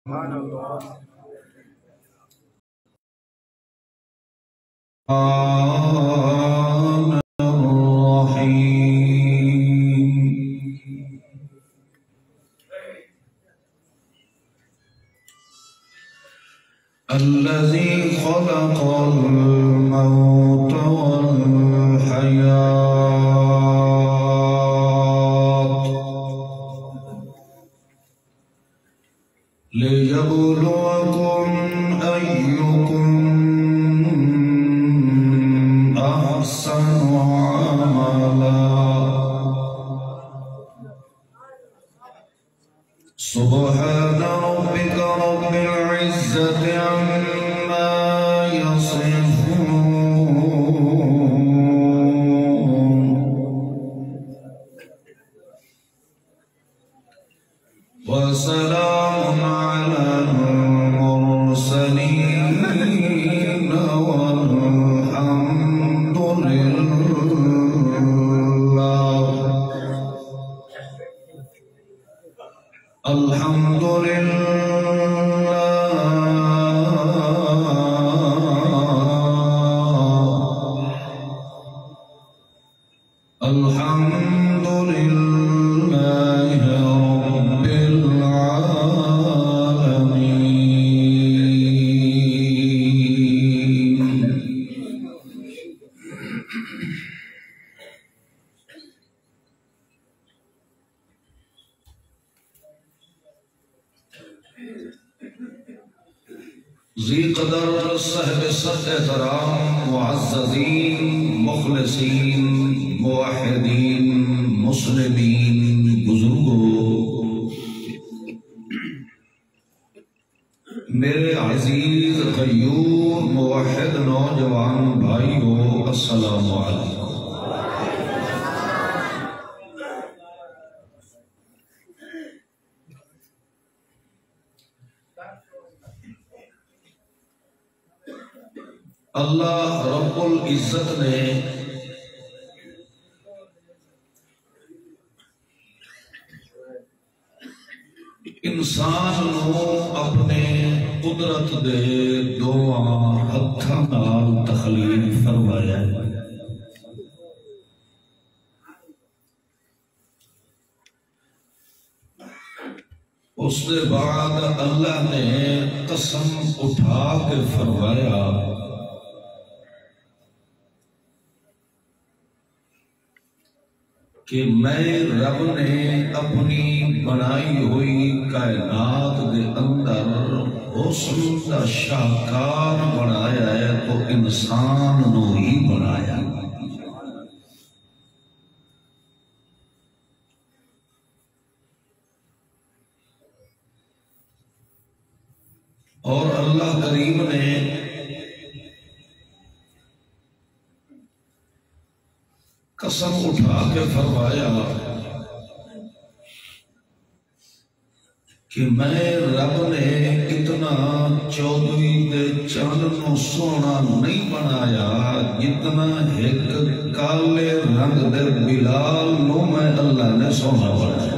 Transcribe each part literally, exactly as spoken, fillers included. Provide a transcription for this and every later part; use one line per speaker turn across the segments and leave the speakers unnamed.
سبحان اللہ
الذي خلق الموت والحياة ليبلوكم أيكم أحسن عملا سبحان ربك رب العزة عما يصفون وسلام على المرسلين والحمد لله الحمد لله الحمد لله رب العالمين ذی قدر صاحب صد احترام معززین مخلصین موحدین مسلمین بزرگوں میرے عزیز غیور موحد نوجوان بھائیوں السلام علیکم۔ اللہ رب العزت نے انسان نو اپنے قدرت دے دواں ہتھاں نال تخلیق فرمایا ہے۔ اس کے بعد اللہ نے قسم اٹھا کے فرمایا کہ میں رب نے اپنی بنائی ہوئی کائنات دے اندر حسن دا شاہکار بنایا ہے تو انسان نو ہی بنایا۔ اور اللہ کریم نے قسم اٹھا کے فرمایا کہ میں رب نے اتنا چودوی دے چاند نو سونا نہیں بنایا جتنا ایک کالے رنگ دے بلال نو میں اللہ نے سونا بنایا۔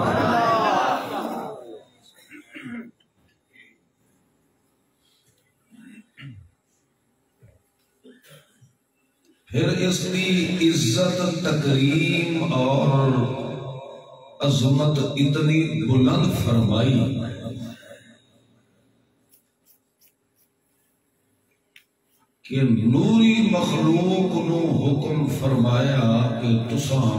پھر اس کی عزت تکریم اور عظمت اتنی بلند فرمائی کہ نوری مخلوق نو حکم فرمایا کہ تساں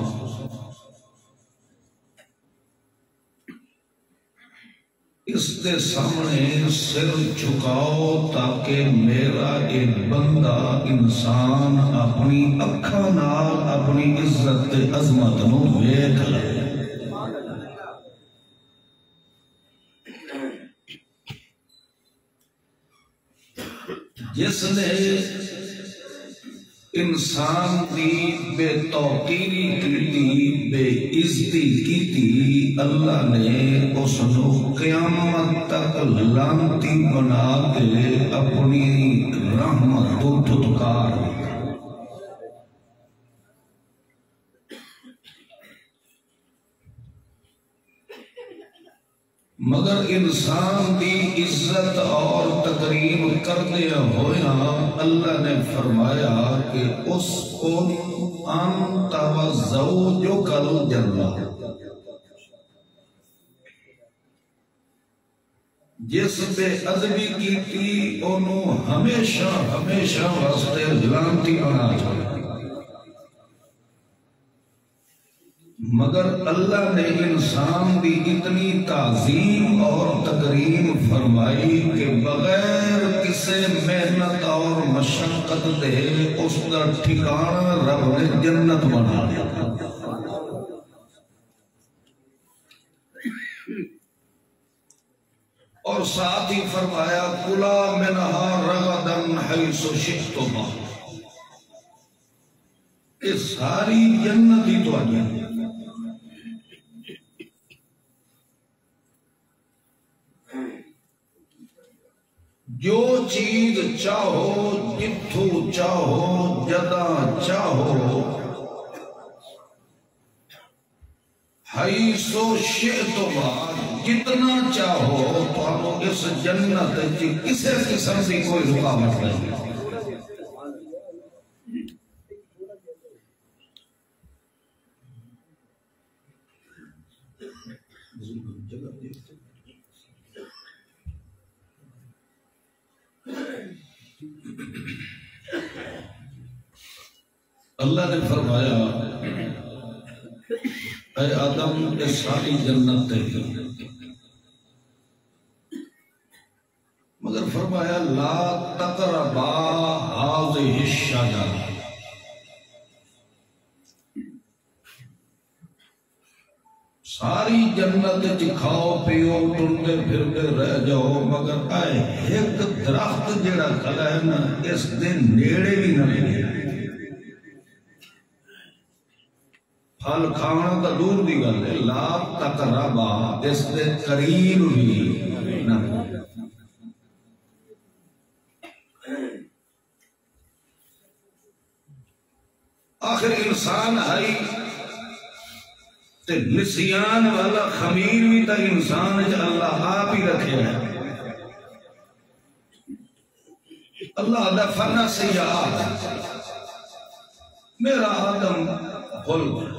اس دے سامنے سر جھکاؤ تاکہ میرا ایک بندہ انسان اپنی اکھاں نال اپنی عزت عظمت نو ویکھ لے۔ جس نے انسان دی بے توقیری کی بے عزتی کی اللہ نے اس نو قیامت تک لعنتی بنا کے اپنی رحمت کو دھتکار۔ مگر انسان دی عزت اور تکریم کردیا ہویا اللہ نے فرمایا کہ اس کو انت و زوجک الجنہ، جس بے ادبی کی تھی انہوں ہمیشہ ہمیشہ واسطے لعنتی بنا چھوڑا، مگر اللہ نے انسان دی اتنی تعظیم اور تکریم فرمائی کہ بغیر کسی محنت اور مشقت دے اس کا ٹھکانہ رب نے جنت بنا دیا۔ اور ساتھ ہی فرمایا کلا منہا رغدن حیث شئتما، یہ ساری جنت ہی تو آگیا، جو چیز چاہو جتھو چاہو جدا چاہو حیث شئتما، جتنا چاہو تو اس جنت کی کسی قسم کی کوئی رکاوٹ نہیں۔ اللہ نے فرمایا اے آدم یہ ساری جنت تیری، مگر فرمایا لا تقربا هذه الشجرہ، ساری جنت چ کھاؤ پیو ٹنڈے پھرتے رہ جاؤ، مگر اے ایک درخت جڑا کھلا ہے نا اس دے نیڑے بھی نہ لگے، پھل کھانا تو دور دی گل ہے، لا تقربا اس دے قریب بھی نہ۔ آخر انسان ہے تے نسیان والا خمیر بھی تا انسان جو اللہ آپ ہی رکھے ہے، اللہ دا فنا سیاحات میرا آدم بھول گیا،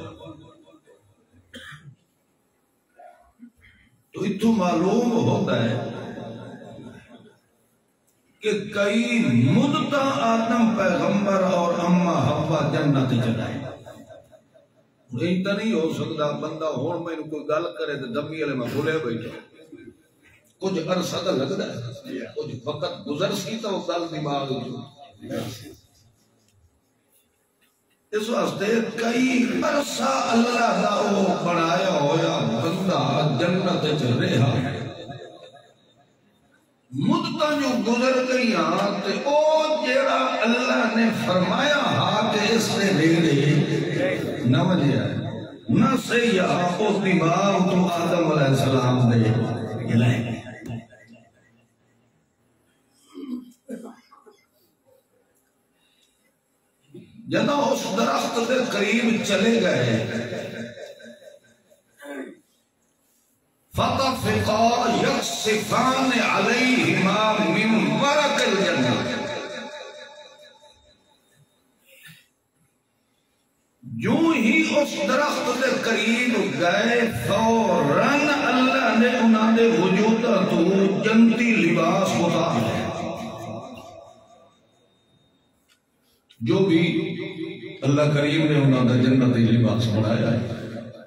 تو اتو معلوم ہوتا ہے کہ کئی مدتہ آدم پیغمبر اور امہ حوا جنت چلائے، ایتا نہیں ہو سکتا بندہ ہون میں کوئی گل کرے تو دمی علیہ میں بھولے بیٹھا، کچھ عرصہ دا لگتا ہے، کچھ وقت گزر سی تو گل دماغ جو اس واسطے کئی عرصہ اللہ دا او بنایا ہویا بندہ جنت چ رہا، مدتاں جو گزر گئیاں تے او جیڑا اللہ نے فرمایا ہاں کہ اس نے نیڑے نہ وجہ ہے نہ سیاح او دماغ تو آدم علیہ السلام دے گلائیں گے۔ جدہ اس درخت کے قریب چلے گئے فَطَفِقَا يَقْصِفَانِ عَلَيْهِمَا مِنْ وَرَقِ الْجَنَّةِ، جو ہی اس درخت کے قریب گئے فوراً اللہ نے انہوں نے وجودہ تو جنتی لباس اتار ہے، جو بھی اللہ کریم نے انہوں نے جنتی لباس بنایا ہے۔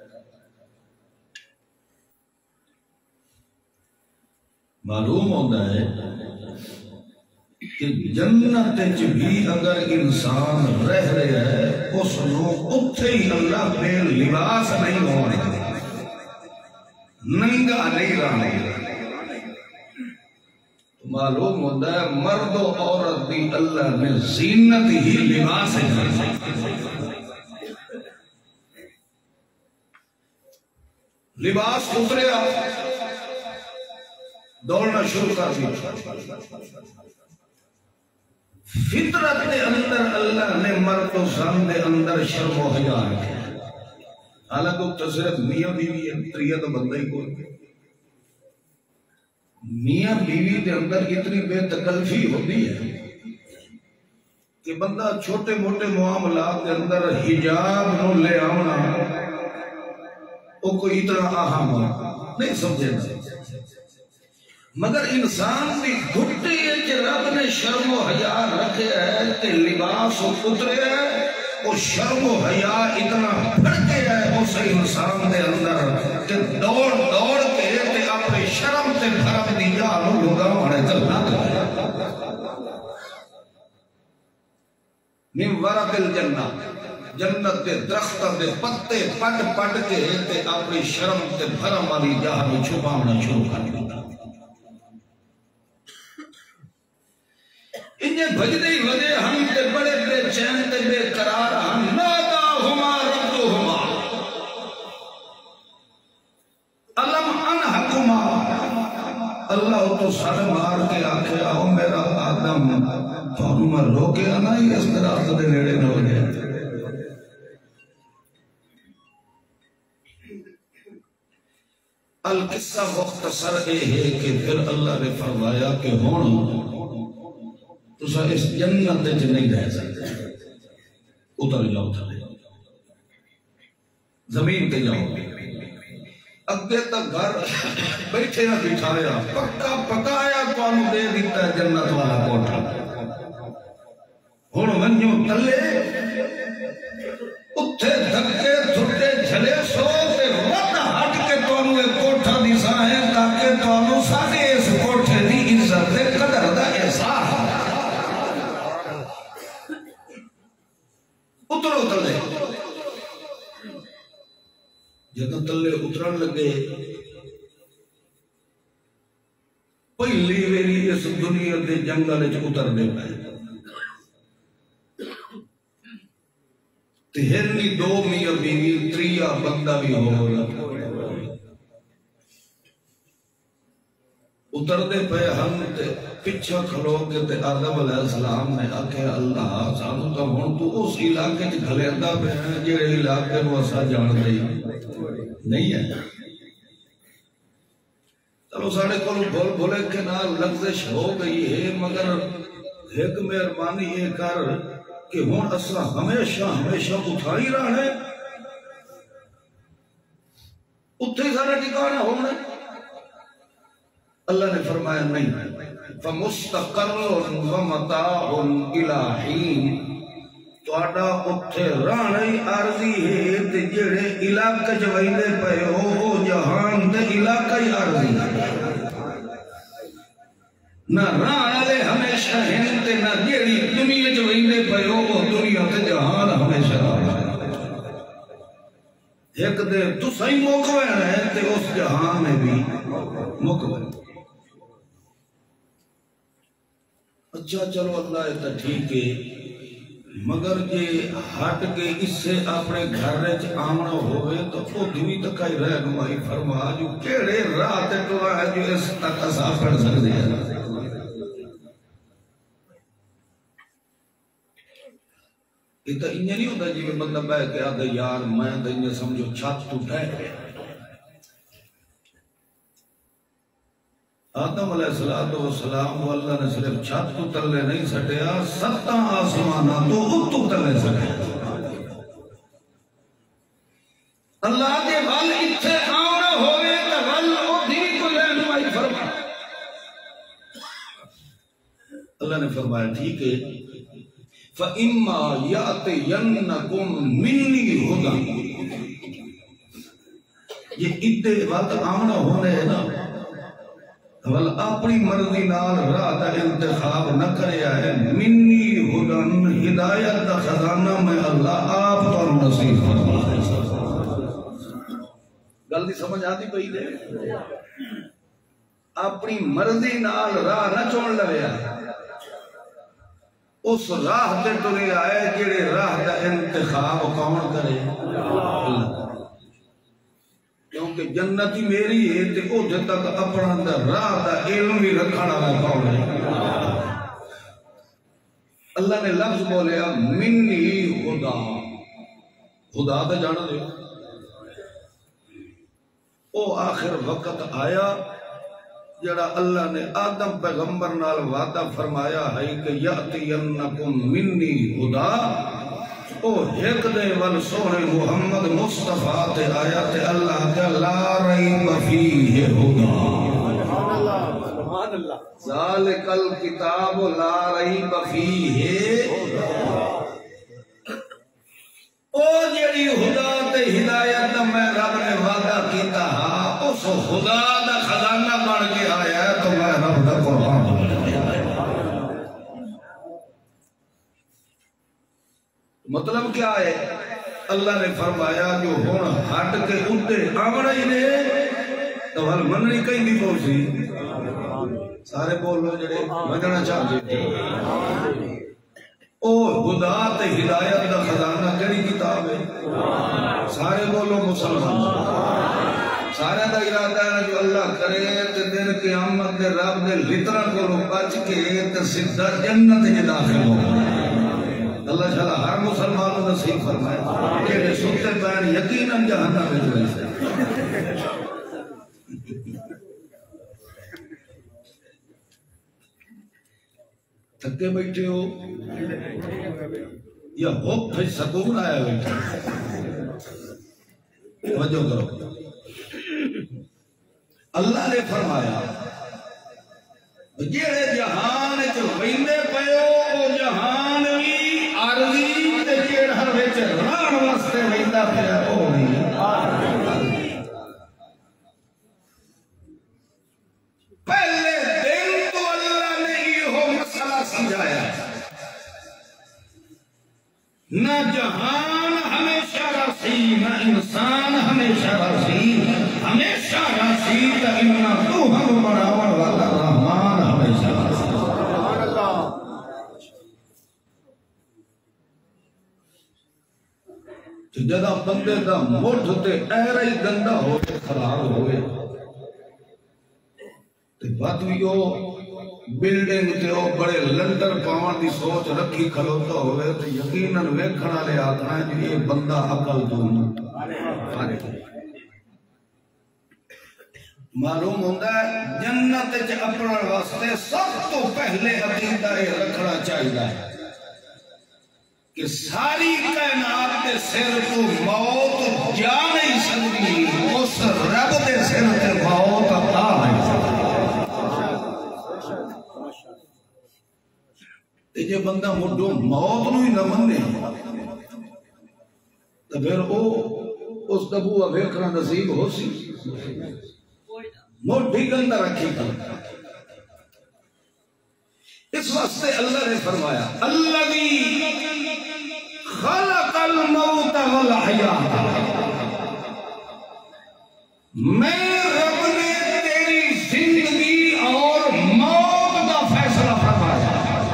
معلوم ہوتا ہے کہ جنت بھی اگر انسان رہ رہا ہے اس نو اتھے ہی اللہ پہ لباس نہیں ہونے، ننگا نہیں رہنے، معلوم ہوتا ہے مرد و عورت بھی اللہ نے زینت ہی لباس ہے، لباس اتریا دوڑنا شروع کر دیا، فطرت کے اندر اللہ نے مرد و زن کے اندر شرم و حیا رکھا، حالانکہ تصرف میاں بیوی ہے، تریت بندہ ہی کوئی، میاں بیوی کے اندر اتنی بے تکلفی ہوتی ہے کہ بندہ چھوٹے موٹے معاملات کے اندر حجاب نو لے آنا وہ کوئی اتنا اہم نہیں سمجھے گا، مگر انسان کی گھٹی ہے کہ رب نے شرم و حیا رکھے ہے کہ لباس اترے ہے، وہ شرم و حیا اتنا پھڑکے ہے اس انسان دے اندر کہ دوڑ دوڑ کے تے اپنے شرم تے بھرم دی جانو لگا ہونے چلنا من ورق الجنہ، جنت دے درخت دے پتے پٹ پٹ کے تے اپنی شرم تے بھرم والی جانو چھپانا شروع کر دیا۔ انہیں بھجدے ہی وجہ ہم تے بڑے بے چین تے بے قرار ہم ناداہما ربہما علم انحکما، اللہ تو سر مار کے آکھے آؤ میرا آدم تو میں روکے آنا ہی اس طرح سے نیڑے نہ ہو گئے۔ القصہ مختصر اے ہے کہ پھر اللہ نے فرمایا کہ ہون تو سا اس جنت جن نہیں رہ سکتے، اتر جاؤ تھے زمین پہ جاؤ، اگے تک گھر بیٹھے نہ بٹھایا پکا پکایا تو انہوں دے دیتا ہے جنت والا کوٹھا، ہون ونجو تلے اتھے دھکے تھٹے جھلے سو تے ود ہٹ کے تو انہوں کوٹھا دیسا ہے تاکہ تو انہوں ساڑھے اس کوٹھے دی عزت دے قدر دا احساس اترو تلے۔ جدو تلے اترن لگے پہلی ویری اس دنیا دے جنگل وچ اترنے پے تہرنی دو میاں بیوی تریا بندہ بھی ہو رہا اتر دے پہ ہم تے پچھا کھلو کے تے آدم علیہ السلام نے آکھے اللہ سانو تو ہون تو اس علاقے چ گھلیندہ پہ ہیں جڑے علاقے نو اسا جان دے نہیں ہے، چلو ساڑھے کول بھول بھولے کے نال لغزش ہو گئی ہے، مگر ایک مہربانی یہ کر کہ ہون اسا ہمیشہ ہمیشہ اٹھائی رہنے اتھے سارا ٹھکانا ہونا۔ اللہ نے فرمایا نہیں، فَمُسْتَقَرٌ وَمَتَاعٌ إِلَىٰ حِينٍ، تو آڈا اتھے رانئی عارضی ہے تے جڑے علاقہ جوائدے پہ ہو جہان تے علاقہ عارضی نہ رانالے ہمیشہ ہیں تے نہ جڑی دنیا جوائدے پہ ہو دنیا تے جہان ہمیشہ ایک دے تو صحیح موقع ہے تے اس جہان میں بھی موقع ہے۔ اچھا چلو اللہ ہے ٹھیک ہے، مگر یہ ہٹ کے اس سے اپنے گھر وچ آمنا ہوئے تو وہ دوی تکائی رہنمائی فرما جو کیڑے راہ تے ٹرا ہے جو اس تک اسا پڑھ سکتے ہیں۔ یہ تو انہیں نہیں ہوتا جی میں بندہ بہ کے آدھے یار میں تو انہیں سمجھو چھت تو ٹھہرے۔ آدم علیہ السلام وہ اللہ نے صرف چھت تو تلے نہیں سٹیا، ستاں آسمانہ تو اتو تلے سٹیا۔ اللہ کے ول اتھے آمنا ہوئے تو ول او دی کو رہنمائی فرما۔ اللہ نے فرمایا ٹھیک ہے، فَإِمَّا يَأْتِيَنَّكُمْ مِنِّي هُدًى، یہ اتنے وقت آمنا ہونے ہے نا، ول اپنی مرضی نال راہ دا انتخاب نہ کرے آئے، منی ہدن ہدایت دا خزانہ میں اللہ آپ پر نصیب فرمائے۔ غلطی سمجھ آتی پئی دے، اپنی مرضی نال راہ نہ چون لگے آئے، اس راہ دے تلے آئے جڑے راہ دا انتخاب کون کرے اللہ۔ کیونکہ جنتی میری ہے تے او جب تک اپنا دا راہ دا علم بھی رکھنا ہے کون ہے۔ اللہ نے لفظ بولیا منی خدا، خدا دا جانا دے او آخر وقت آیا جڑا اللہ نے آدم پیغمبر نال وعدہ فرمایا ہے کہ یاتینکم منی ہدا او ایک دے ول سونے محمد مصطفیٰ تے آیا تے اللہ کا لا ریب فیہ ہدا سبحان اللہ ذالک الکتاب لا ریب فیہ او جڑی خدا تے ہدایت میں رب نے وعدہ کیتا ہا اس خدا دا خزانہ بن کے آیا ہے تو میں رب دا قرآن بن کے آیا مطلب کیا ہے اللہ نے فرمایا جو ہون ہٹ کے اندے آمڑا ہی نے تو حل مننی کہیں بھی پہنچی سارے بول لو جڑے مجھنا چاہتے او خدا تے ہدایت دا خزانہ کری کتاب ہے سارے بولو مسلمان سارے دا ارادہ ہے جو اللہ کرے تے دن قیامت دے رب دے لترا کو بچ کے تے سیدھا جنت میں داخل ہو اللہ تعالی ہر مسلمان کو نصیب فرمائے کہ سوتے پین یقیناً جہنم میں جائے سے تھکے بیٹھے ہو یا بہت پھر سکون آیا بیٹھے توجہ کرو اللہ نے فرمایا جیڑے جہان جو ویندے پیو او جہان بھی عرضی تے جیڑا وچ رہن واسطے ویندا پیا او نہیں پہلے دن تو اللہ نے یہ مسئلہ سمجھایا نہ جہان ہمیشہ رسی نہ انسان ہمیشہ رسی ہمیشہ رسی تا انہا تو ہم بڑاور والا رحمان ہمیشہ رسی جدہ بندے دا مٹھ تے ایرہ ہی گندہ ہوئے خراب ہوئے تے بات بھی ہو بلڈنگ تے او بڑے لندر پاون دی سوچ رکھی کھلوتا ہوئے تے یقیناً ویکھنا لے آتا ہے کہ یہ بندہ عقل دون معلوم ہوتا ہے جنت وچ اپنا واسطے سب تو پہلے عقیدہ رکھنا چاہیے کہ ساری کائنات دے سر تو موت جا نہیں سکتی اس رب دے سر تے موت آ نہیں سکتی تے جے بندہ مڈو موت نو ہی نہ منے تو پھر او اس دبوا ویکھنا نصیب ہو سی موٹی گندہ رکھی تھا اس واسطے اللہ نے فرمایا الذی خلق الموت والحیات میں رب نے تیری زندگی اور موت کا فیصلہ فرمایا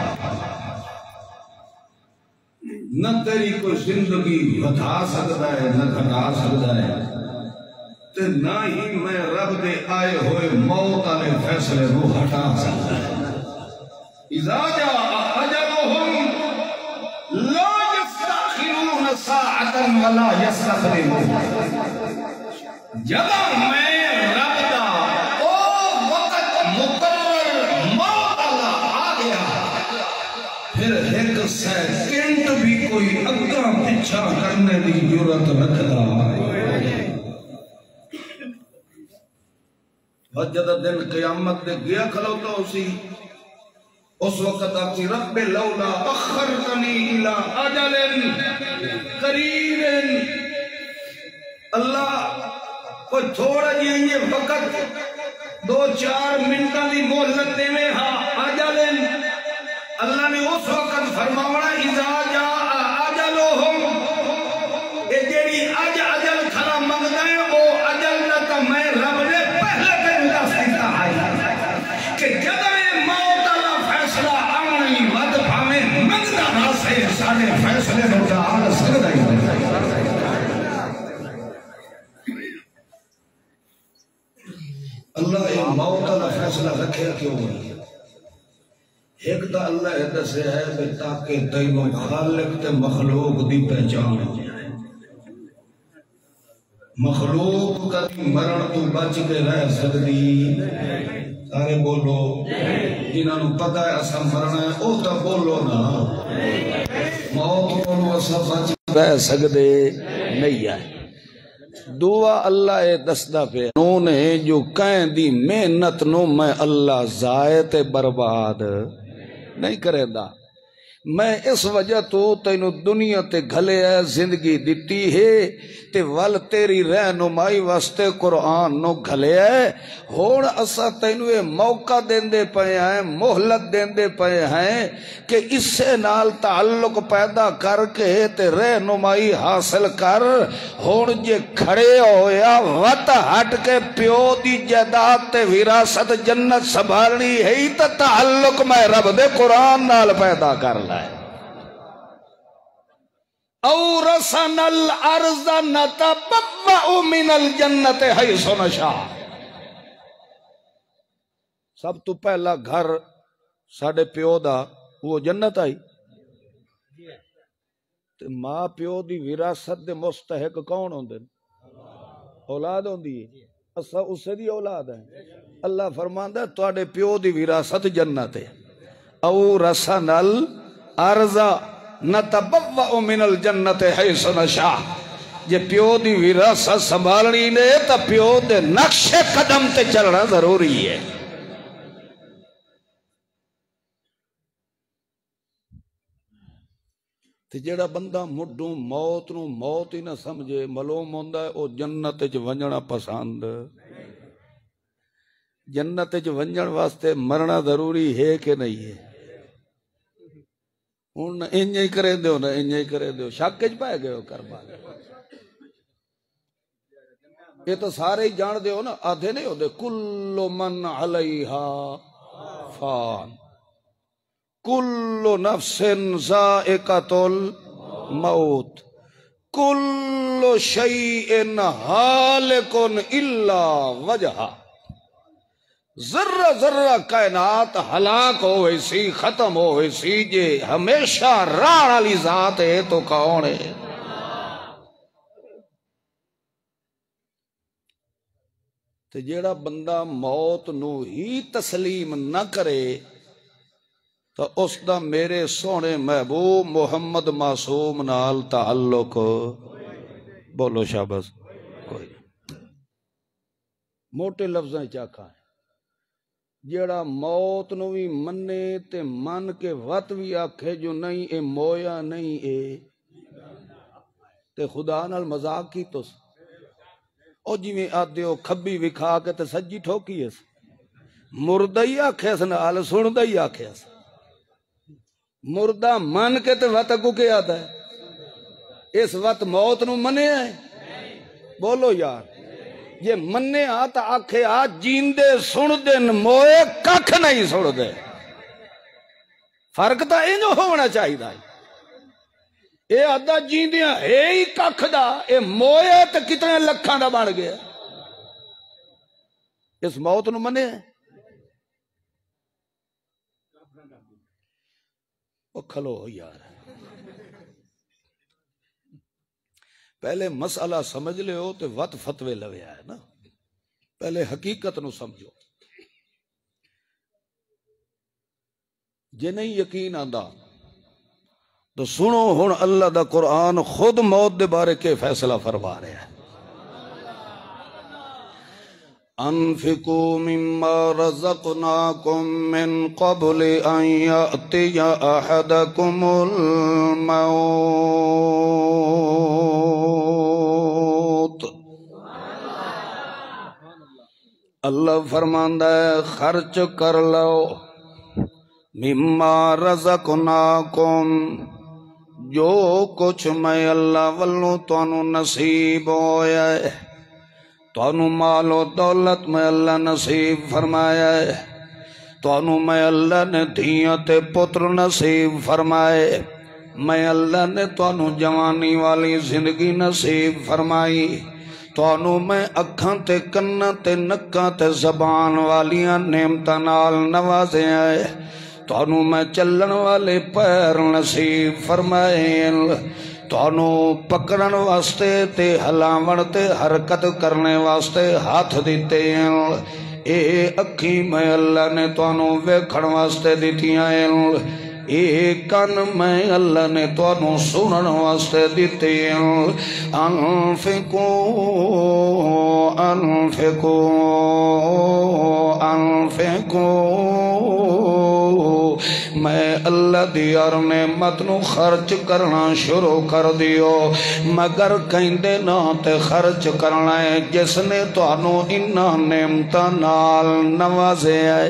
نہ تیری کوئی زندگی بتا سکتا ہے نہ گھٹا سکتا ہے تے نہ ہی میں رب دے آئے ہوئے موت والے فیصلے کو ہٹا سکتا ہے اذا جاء اجلهم لا يستأخرون ساعة ولا يستقدمون جب میں رب دا او وقت مقرر موت اللہ آ گیا پھر ایک سیکنڈ بھی کوئی اگا پیچھا کرنے دی جرات رکھتا وجد دن قیامت دے گیا کھلوتا اسی اس وقت آپ کی رب لولا اخرتنی الى اجل قریب اللہ کوئی تھوڑا جی یہ وقت دو چار منٹا دی مہلت دے میں ہاں اجل اللہ نے اس وقت فرماونا اذا جاء اجلهم اے جیڑی اج اجل کھلا منگتا ہے وہ اجل نہ میں رب نے پہلے دن دس دیتا ہے کہ جب سارے فیصلے ہوتا آل سکتا ہی اللہ یہ موت کا فیصلہ رکھے کیوں نہیں ایک تا اللہ عدد سے ہے کہ تاکہ تینوں خالق تے مخلوق دی پہچان مخلوق کا دی مرن تو بچ کے رہ سکتی سارے بولو جنہاں نو پتہ ہے اسا مرنا ہے او تا بولو نا موت کو اسا بچ رہ سکدے نہیں ہے دعا اللہ اے دسدا پہ انہوں نے جو کہیں دی محنت نو میں اللہ ضائع تے برباد نہیں کرے دا میں اس وجہ تو تینو دنیا تے گھلے ہے زندگی دیتی ہے تے ول تیری رہنمائی واسطے قرآن نو گھلے ہے ہون اسا تینو یہ موقع دین دے پئے ہیں مہلت دین دے پئے ہیں کہ اس سے نال تعلق پیدا کر کے تے رہنمائی حاصل کر ہون جے کھڑے ہویا وط ہٹ کے پیو دی جائیداد تے وراثت جنت سنبھالنی ہے تے تعلق میں رب دے قرآن نال پیدا کر لائے اورثنا الارض نتبوأ من الجنت حیث نشاء سب تو پہلا گھر ساڑے پیو دا وہ جنت آئی تے ماں پیو دی وراثت دے مستحق کون ہوندے اولاد ہوندی ہے اسا اسے دی اولاد ہے اللہ فرماندا ہے تواڈے پیو دی وراثت جنت ہے اورثنا الارض نتبوأ من الجنت حیث نشاء جے پیو دی وراثت سنبھالنی نے تا پیو دے نقش قدم تے چلنا ضروری ہے تے جیڑا بندہ مڈوں موت نو موت ہی نہ سمجھے معلوم ہوندا ہے او جنت وچ ونجنا پسند جنت وچ ونجن واسطے مرنا ضروری ہے کہ نہیں ہے ہوں نہ انج ہی کرے دیو نہ انج ہی کرے دیو شک وچ پائے گئے ہو کربا یہ تو سارے ہی جان دیو نا آدھے نہیں ہوتے کل من علیہا فان کل نفس ذائقۃ الموت کل شیء ہالک الا وجہہ ذرہ ذرہ کائنات ہلاک ہوئے سی ختم ہوئے سی جے ہمیشہ راہ والی ذات ہے تو کون ہے تے جیڑا بندہ موت نو ہی تسلیم نہ کرے تو اس دا میرے سونے محبوب محمد معصوم نال تعلق بولو شاباش کوئی موٹے لفظیں چاکھا ہے جیڑا موت نو بھی منے تے من کے وط بھی آکھے جو نہیں اے مویا نہیں اے تے خدا نال مذاق کی تو او جی میں آدھے ہو کھبی وکھا کے تے سجی ٹھوکی ہے مردہ ہی آکھے اس نال سندہ ہی آکھے اس مردہ من کے تے وط کو کیا آتا ہے اس وقت موت نو منے ہے بولو یار یہ منے آتا آکھے آج جیندے سن دن موئے ککھ نہیں سن دے فرق تا انجو ہونا چاہی دا اے آدھا جیندیاں ہے ہی ککھ دا اے موئے تے کتنے لکھاں دا بڑھ گیا اس موت نو منے ہے وہ کھلو یار پہلے مسئلہ سمجھ لے ہو تو وط فتوے لوے آئے نا پہلے حقیقت نو سمجھو جے نہیں یقین آندا تو سنو ہن اللہ دا قرآن خود موت دے بارے کے فیصلہ فرما رہے ہیں انفقوا مما رزقناكم من قبل ان يأتي احدكم الموت اللہ فرماندا ہے خرچ کر لو مما رزقناكم جو کچھ میں اللہ والوں تانوں نصیب ہویا ہے تانوں مال و دولت میں اللہ نصیب فرمایا ہے تانوں میں اللہ نے دھیاں تے پتر نصیب فرمائے میں اللہ نے تانوں جوانی والی زندگی نصیب فرمائی تانوں میں اکھاں تے کناں تے نکاں تے زبان والیاں نعمتاں نال نوازے آئے تانوں میں چلن والے پیر نصیب فرمائے تانوں پکڑن واسطے تے ہلاون تے حرکت کرنے واسطے ہاتھ دیتے ہیں اے اکھی میں اللہ نے توانوں ویکھن واسطے دتیاں اے کن میں اللہ نے توانوں سنن واسطے دیتے انفقو انفقو انفقو میں اللہ دی اور نعمت نو خرچ کرنا شروع کر دیو مگر کہندے نہ تے خرچ کرنا ہے جس نے توانوں انہاں نعمتاں نال نوازے آئے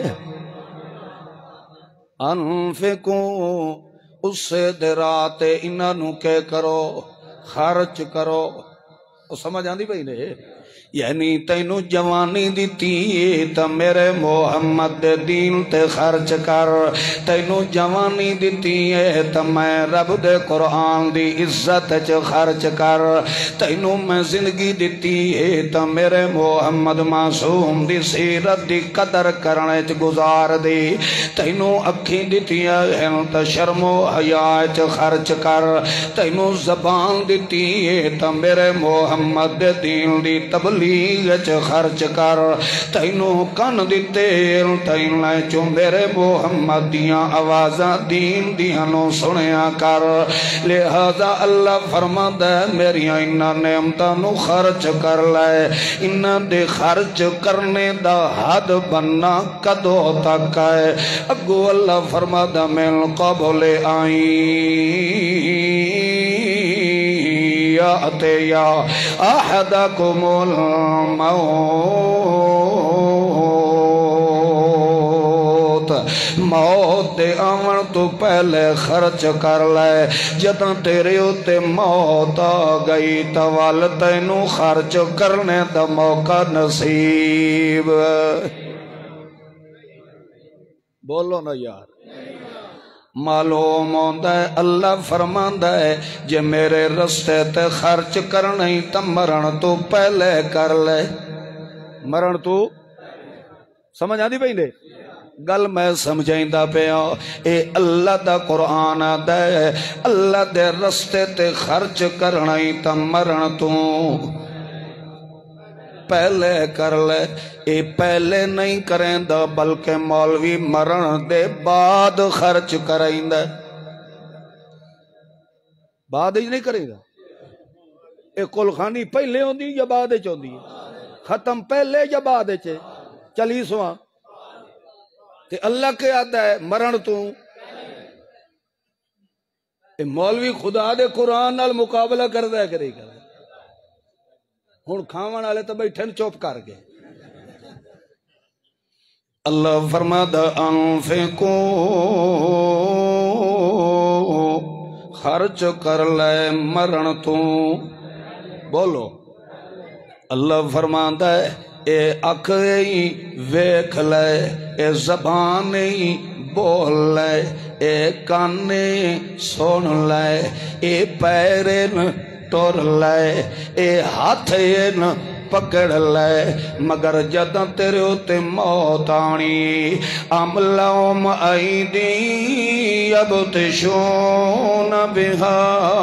انفقو اس سے درات انہاں نو کہ کرو خرچ کرو وہ سمجھ آندی بھئی نے یعنی تینو جوانی دیتی تا میرے محمد دے دین تے خرچ کر تینو جوانی دیتی ہے تا میں رب دے قرآن دی عزت چ خرچ کر تینو میں زندگی دیتی ہے تا میرے محمد معصوم دی سیرت دی قدر کرنے چ گزار دی تینو اکھی دیتی ہے تا شرم و حیاء چ خرچ کر تینو زبان دیتی ہے تا میرے محمد دے دین دی تبلیغ چ خرچ کر تینو کن دیتے تین لائے چو میرے محمد دیاں آوازاں دین دیاں نو سنیا کر لہذا اللہ فرما دے میریاں انہاں نعمتاں نو خرچ کر لائے انہاں دے خرچ کرنے دا حد بننا کدو تک ہے اگو اللہ فرما دے من قبل آئیں یاتے یا احدکم الموت موت دے آمن تو پہلے خرچ کر لے جداں تیرے ہوتے موت آ گئی توال تینوں خرچ کرنے دا موقع نصیب بولو نا یار معلوم ہوندہ ہے اللہ فرماندہ ہے جے میرے رستے تے خرچ کرنی تا مرن تو پہلے کر لے مرن تو سمجھ آدھی بھئی نے گل میں سمجھائیں دا پہ اے اللہ دا قرآن دے اللہ دے رستے تے خرچ کرنی تا مرن تو پہلے کر لے اے پہلے نہیں کریں دا بلکہ مولوی مرن دے بعد خرچ کریں دا بعد ہی نہیں کریں گا اے کل خانی پہلے ہوں دی یا بعد ہی ہوندی ختم پہلے یا بعد ہی چلی سواں تے اللہ کے آدھا ہے مرن تو اے مولوی خدا دے قرآن نال مقابلہ کر دے کرے گا ہن کھاون والے تو بیٹھے چپ کر گئے اللہ فرماتا انفقو خرچ کر لے مرن تو بولو اللہ فرماتا ہے اے اکھ ویکھ لے اے زبان بول لے اے کان سن لے اے پیرن ٹور لے اے ہاتھ پکڑ لے مگر جداں تیرے ہوتے موت آنی عملہم ایدی یبتشون بہا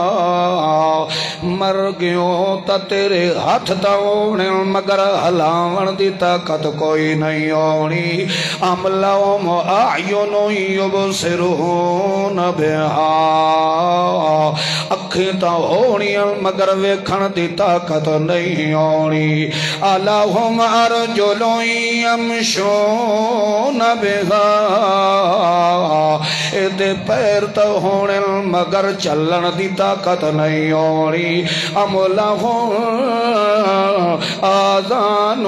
مر گیوں تا تیرے ہاتھ تاؤنے مگر ہلاون دی طاقت کوئی نہیں ہونی عملہم اعین یبصرون بہا اکھیں تا ہونی مگر ویکھن دی طاقت نہیں ہونی الہم ارجل یمشون بہا اے دے پیر تا ہونے مگر چلن دی طاقت نہیں ہونی ام لہم آذان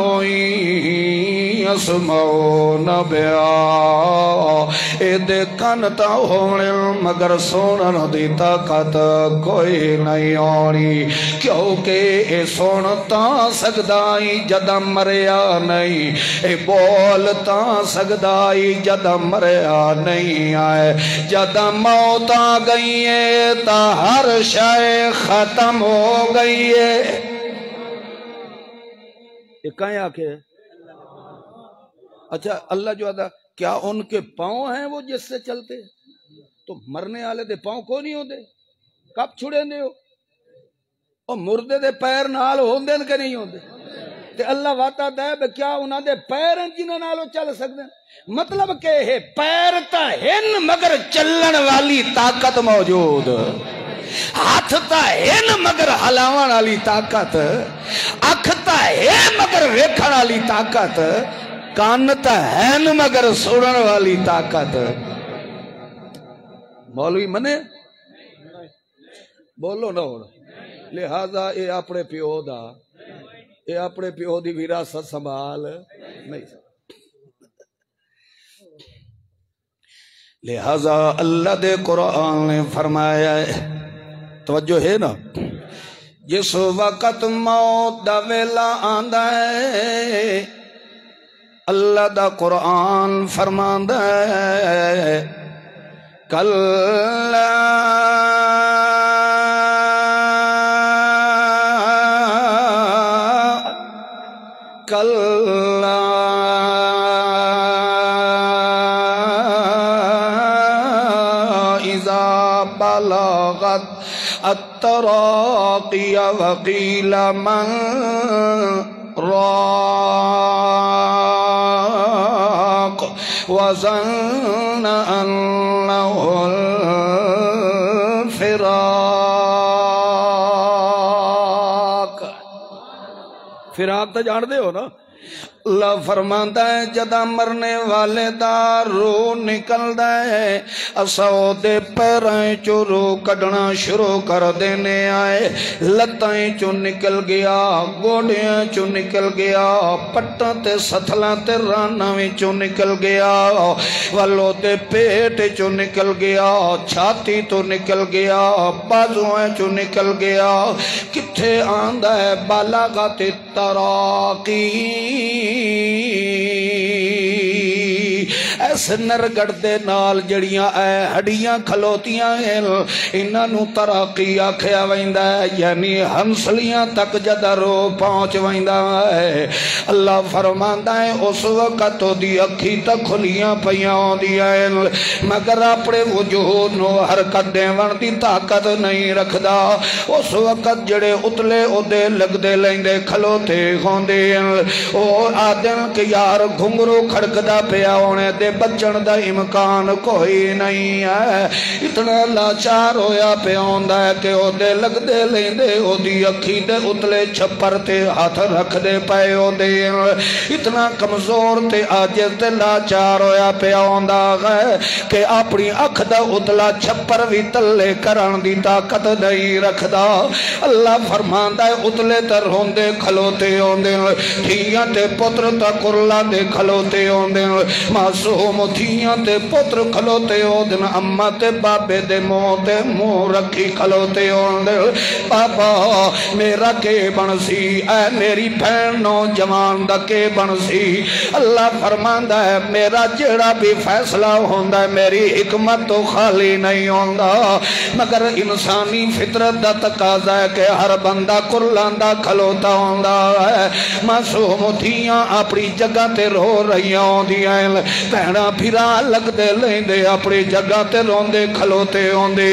یسمعون بہا اے دے کن تا ہونے مگر سنن دی طاقت کوئی نہیں ہونی کیونکہ اے سنتا سکدائی جدہ مریا نہیں اے بولتا سکدائی جدہ مریا نہیں آئے جدہ موت آ گئی ہے تا ہر شے ختم ہو گئی ہے یہ کہیں آکے اچھا اللہ جو آدھا کیا ان کے پاؤں ہیں وہ جس سے چلتے تو مرنے والے دے پاؤں کو نہیں ہوندے کب چھڑے دے ہو اور مردے دے پیر نال ہوندے کہ نہیں ہوندے
تے اللہ وعدہ دے بے کیا انہاں دے پیر جنہاں نالوں چل سکدے مطلب کہ ہے پیر تا ہن مگر چلن والی طاقت موجود ہاتھ تا ہن مگر ہلاون والی طاقت اکھ تا ہے مگر ویکھن والی طاقت کان تا ہن مگر سنن والی طاقت مولوی منے بولو نہ ہو لہذا اے اپنے پیو دا اے اپنے پیو دی وراثت سنبھال نہیں سکتا لہذا اللہ دے قرآن نے فرمایا ہے توجہ ہے نا جس وقت موت دا ویلا آندا ہے اللہ دا قرآن فرماندا ہے کلا کلا اذا بلغت التراقی وقیل من راق وظن انه الفراق فراق تو جان دے ہو نا اللہ فرماندا ہے جدا مرنے والے دا روح نکلدا ہے اساں دے پیراں چوں روح کڈنا شروع کر دینے آئے لتاں چوں نکل گیا گوڑیاں چوں نکل گیا پٹاں تے ستھلاں تے راناں وچوں نکل گیا والو دے پیٹ چوں نکل گیا چھاتی تو نکل گیا بازوئیں چوں نکل گیا کتھے آندا ہے بلاغت التراقی ایس نرگڑ دے نال جڑیاں اے ہڈیاں کھلوتیاں ہیں انہاں نو تراقی آکھیا ویندا ہے یعنی ہنسلیاں تک جدا رو پہنچ ویندا ہے اللہ فرماندا ہے اس وقت دی اکھی تک کھلیاں پیاں ہوندیاں ہیں مگر اپنے وجود نو حرکت دیون دی طاقت نہیں رکھدا اس وقت جڑے اتلے اودے لگ دے لیندے کھلوتے ہوندے او آدم کہ یار گھنگرو کھڑکدا پیا ہونے دے بچن دا امکان کوئی نہیں ہے اتنا لاچار ہویا پہ ہوندا ہے کہ او دے لگ دے لیندے او دی اکھی دے اتلے چھپر تے ہاتھ رکھ دے پے او دے اتنا کمزور تے آجز تے لاچار ہویا پہ ہوندا ہے کہ اپنی اکھ دا اتلا چھپر بھی تلے کرن دی طاقت نہیں رکھدا اللہ فرماندا ہے اتلے تر ہوندے کھلوتے ہوندے تھیاں تے پتر تا کرلا دے کھلوتے ہوندے معصوم تھیاں تے پتر کھلوتے ہوندے اماں تے بابے دے منہ تے منہ رکھی کھلوتے ہوندے بابا میرا کے بن سی اے میری بہن نوجوان دا کے بن سی اللہ فرماندا ہے میرا جڑا بھی فیصلہ ہوندا ہے میری حکمت تو خالی نہیں ہوندا مگر انسانی فطرت دا تقاضا ہے کہ ہر بندہ کرلاندا کھلوتا ہوندا ہے معصوم تھیاں اپنی جگہ تے رو رہی ہوندیاں پہنا پھرا لگ دے لیندے اپنی جگہ تے روندے کھلوتے ہوندے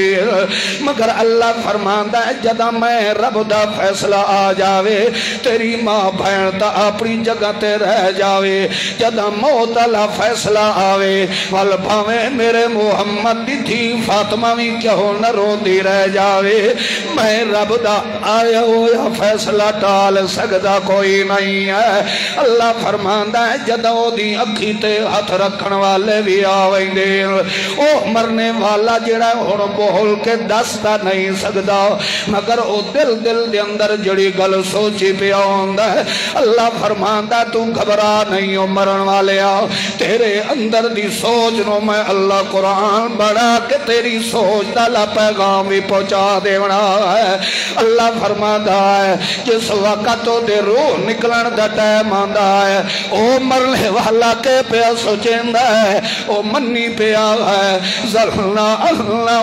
مگر اللہ فرماندا ہے جدا میں رب دا فیصلہ آ جاوے تیری ماں بہن تا اپنی جگہ تے رہ جاوے جدا موت اللہ فیصلہ آوے وال بھاویں میرے محمد دی تھی فاطمہ بھی کیوں نہ رو دی رہ جاوے میں رب دا آیا ہویا فیصلہ ٹال سکدا کوئی نہیں ہے اللہ فرماندا ہے جدا او دی اکھی تے ہاتھ رکھن والے بھی آویں دے او مرنے والا جڑا ہن بول کے دستا نہیں سکدا مگر او دل دل دے اندر جڑی گل سوچی پیا ہوندا ہے اللہ فرماندا تو گھبرا نہیں ہو مرن والیا تیرے اندر دی سوچ نو میں اللہ قرآن بڑھا کے تیری سوچ دا لا پیغام بھی پہنچا دیونا ہے اللہ فرماندا ہے جس وقت دے روح نکلن دا ٹائم آندا ہے او مرنے والا کے پیا سوچیندا ہے او منی پیا ہے ذلنا اللہ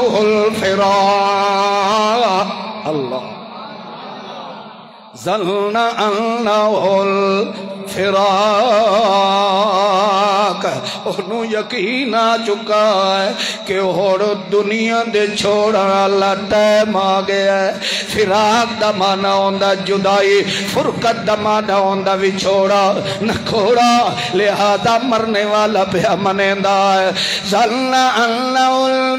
الفراق اللہ ذلنا اللہ الفراق فراق انہوں یقین آ چکا ہے کہ اور دنیا دے چھوڑا اللہ ٹائم آ گیا ہے فراق دا مانا ہوندہ جدائی فرقت دا مانا ہوندہ وچھوڑا نکھوڑا لہذا مرنے والا پہ منیندہ ہے ظلن اللہ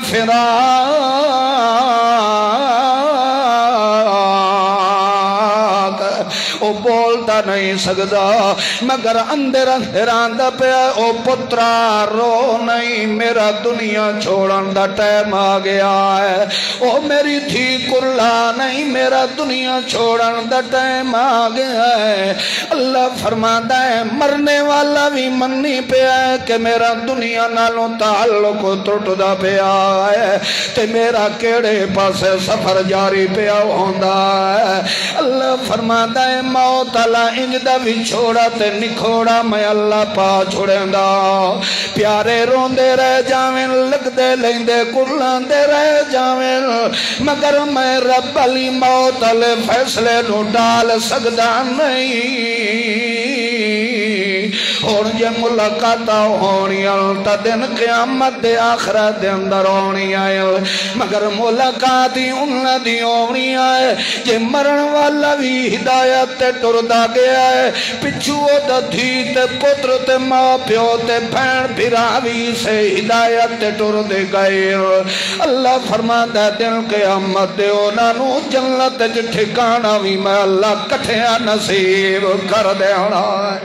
الفراق او بولتا نہیں سکتا مگر اندر اندر آندہ پہ او پترا رو نہیں میرا دنیا چھوڑن دا ٹائم آ گیا ہے او میری تھی کرلا نہیں میرا دنیا چھوڑن دا ٹائم آ گیا ہے اللہ فرماتا ہے مرنے والا بھی مننی پہ ہے کہ میرا دنیا نالوں تعلق ٹوٹ دا پہ ہے تے میرا کیڑے پاسے سفر جاری پہ ہوندہ ہے اللہ فرماتا ہے موت اللہ انجدہ بھی چھوڑا تے نکھوڑا میں اللہ پا چھوڑیں دا پیارے روندے رہ جاویں لگ دے لیندے کرلان دے رہ جاویں مگر میں رب علی موت علی فیصلے نو ڈال سکدا نہیں اور یہ ملاقاتہ ہونی تا دن قیامت دے آخرت دے اندر ہونی آئے مگر ملاقاتی انہ دی ہونی آئے یہ مرن والا بھی ہدایت تے ٹردہ گیا ہے پچھو دا دھی تے پتر تے ماں پیو تے پھین پھراوی سے ہدایت تے ٹردے گئے اللہ فرماتا ہے دن قیامت دے انہوں جنت جے ٹھکانا بھی میں اللہ کٹھیا نصیب کر دینا ہے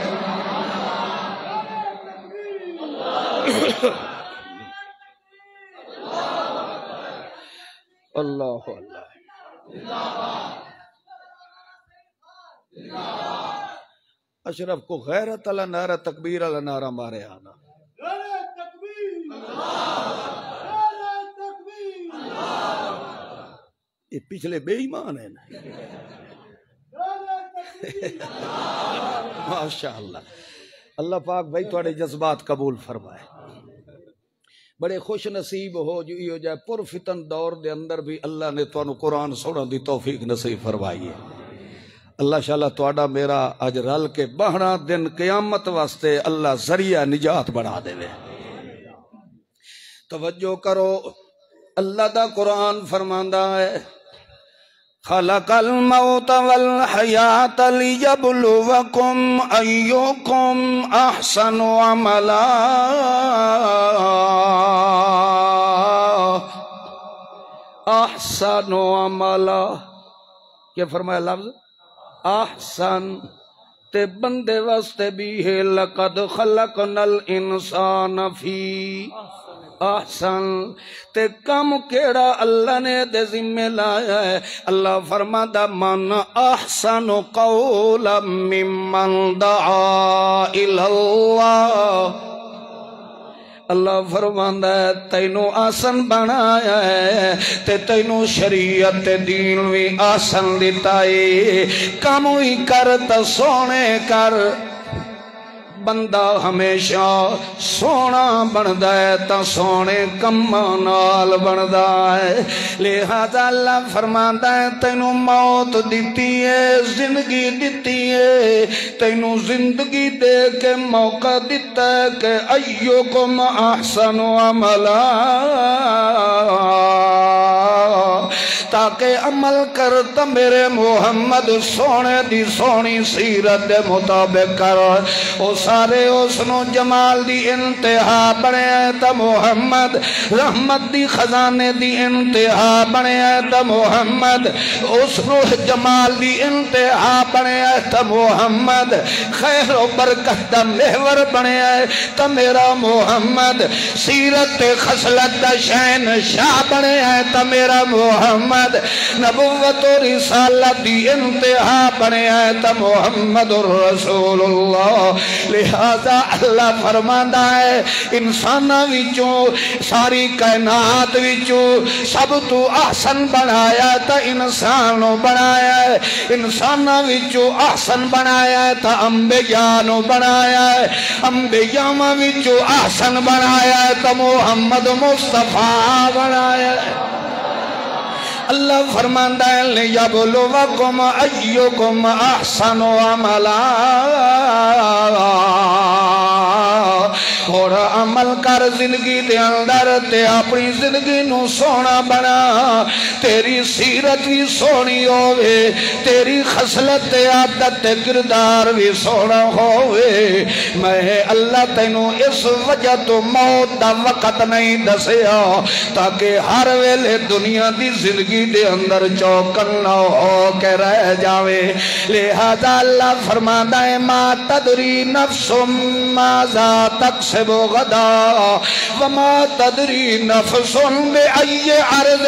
اللہ اللہ اشرف کو غیرت اللہ نعرہ تکبیر اللہ نعرہ مارے آنا یہ پچھلے بے ایمان ہیں ماشاءاللہ اللہ پاک بھائی توڑے جذبات قبول فرمائے بڑے خوش نصیب ہو جو ہو جائے پر فتن دور دے اندر بھی اللہ نے تو انہوں قرآن سوڑا دی توفیق نصیب فرمائی ہے اللہ شاءاللہ توڑا میرا آج رل کے بہنا دن قیامت واسطے اللہ ذریعہ نجات بڑھا دے وے توجہ کرو اللہ دا قرآن فرماندہ ہے خلق الموت والحیات لیبلوکم ایوکم احسن عملا احسن عملا کیا فرمایا لفظ احسن تے بندے واسطے بھی ہے لقد خلقنا الانسان فی احسن تے کم کیڑا اللہ نے دے ذمہ لایا ہے اللہ فرماتا من احسن قولا ممن دعا الاللہ اللہ فرماتا ہے تینوں آسن بنایا ہے تے تینوں شریعت دین بھی آسن دیتا ہے کم ہی کر تا سونے کر بندہ ہمیشہ سونا بندہ ہے تا سونے کمانال بندہ ہے لہذا اللہ فرماتا ہے تینوں موت دیتی ہے زندگی دیتی ہے تینوں زندگی دے کے موقع دیتا ہے کہ ایوکم احسن عملا تاکہ عمل کرتا میرے محمد سونے دی سونی سیرت دے مطابق کر او سارے اسنو جمال دی انتہا بنے تا محمد رحمت دی خزانے دی انتہا بنے تا محمد اسنو جمال دی انتہا بنے تا محمد خیر و برکت دا محور بنے تا میرا محمد سیرت خصلت دا شین شاہ بنے تا میرا محمد نبوت و رسالت دی انتہا بنے تا محمد رسول اللہ لہذا اللہ فرماندہ ہے انسانہ وچوں ساری کائنات وچوں سب تو احسن بنایا تا انسانوں بنایا ہے انسانہ وچوں احسن بنایا تا انبیاءوں بنایا ہے انبیاء وچوں احسن بنایا تا محمد مصطفیٰ بنایا ہے اللہ فرماندا ہے لیبلوکم ایکم احسن عملا اور عمل کر زندگی دے اندر تے اپنی زندگی نو سونا بنا تیری سیرت بھی سونی ہوئے تیری خصلت تے عادت تے کردار بھی سونا ہوئے میں اللہ تینوں اس وجہ تو موت دا وقت نہیں دسیا تاکہ ہر ویلے دنیا دی زندگی دے اندر چوکن نہ ہو کے رہ جاوے لہذا اللہ فرماتا ہے ما تدری نفس ماذا تکسب غدا وما تدری نفس بأي عرض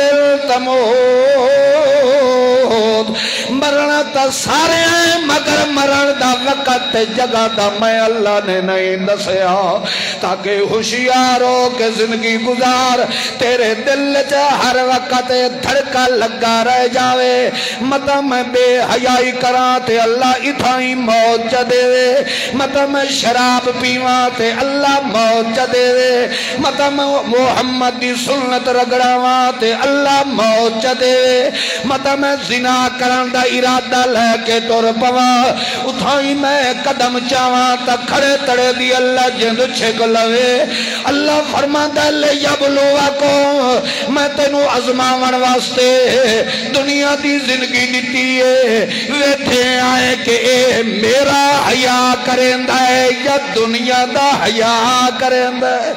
تموت مرنا تا سارے ہیں مگر مرن دا وقت جگہ دا میں اللہ نے نہیں دسیا تاکہ ہوشیار ہو کے زندگی گزار تیرے دل چا ہر وقت دھڑکا لگا رہ جاوے مطلب میں بے حیائی کراں تے اللہ اتھائی موت چا دے مطلب میں شراب پیواں تے اللہ موت چا دے مطلب میں محمد دی سنت رگڑاواں تے اللہ موت چا دے مطلب میں زنا کرن دا ارادہ لے کے ٹر پواں اتھائی میں قدم چاواں تا کھڑے تڑے دی اللہ جند چھک لوے اللہ فرماندا لے یبلوکم میں تینوں آزماون واسطے دنیا دی زندگی دتی ہے ویٹھے آئے کہ اے میرا حیا کریندا ہے یا دنیا دا حیا کریندا ہے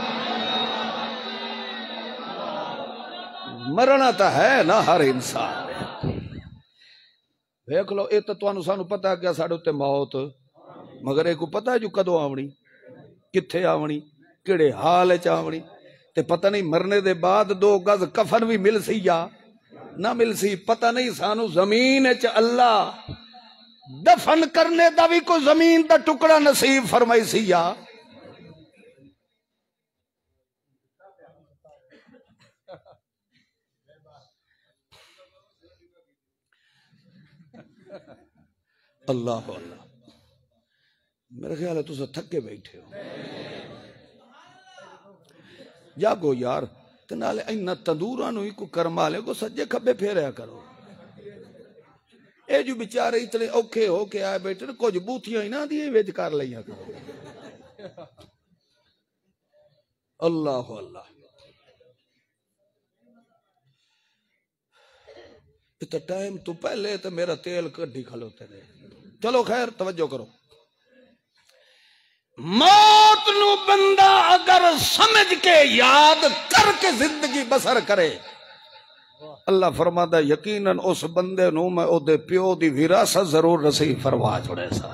مرنا تا ہے نا ہر انسان دیکھ لو اے تو تانوں سانوں پتہ ہے کہ ساڈے تے موت مگر اے کو پتہ ہے جو کدوں آونی کتھے آونی کیڑے حال وچ آونی تے پتہ نہیں مرنے دے بعد دو گز کفن بھی مل سی یا نہ مل سی پتہ نہیں سانوں زمین وچ اللہ دفن کرنے دا بھی کوئی زمین دا ٹکڑا نصیب فرمائی سی یا اللہ اللہ میرے خیال ہے تُسے تھکے بیٹھے ہو جاگو یار تنالے اینہ تندورانو ہی کو کرمالے کو سجے کھبے پھیریا کرو اے جو بچارے اتنے اوکھے ہو کے آئے بیٹھے کچھ بوتیاں ہی نہ دیئے ویج کار لئیا کرو اللہ اللہ اتنا ٹائم تو پہلے تو میرا تیل کڈی کھلوتے رہے چلو خیر توجہ کرو موت نو بندہ اگر سمجھ کے یاد کر کے زندگی بسر کرے اللہ فرماتا یقیناً اس بندے نو میں او دے پیو دی وراثت ضرور رسی فرما چھوڑے سا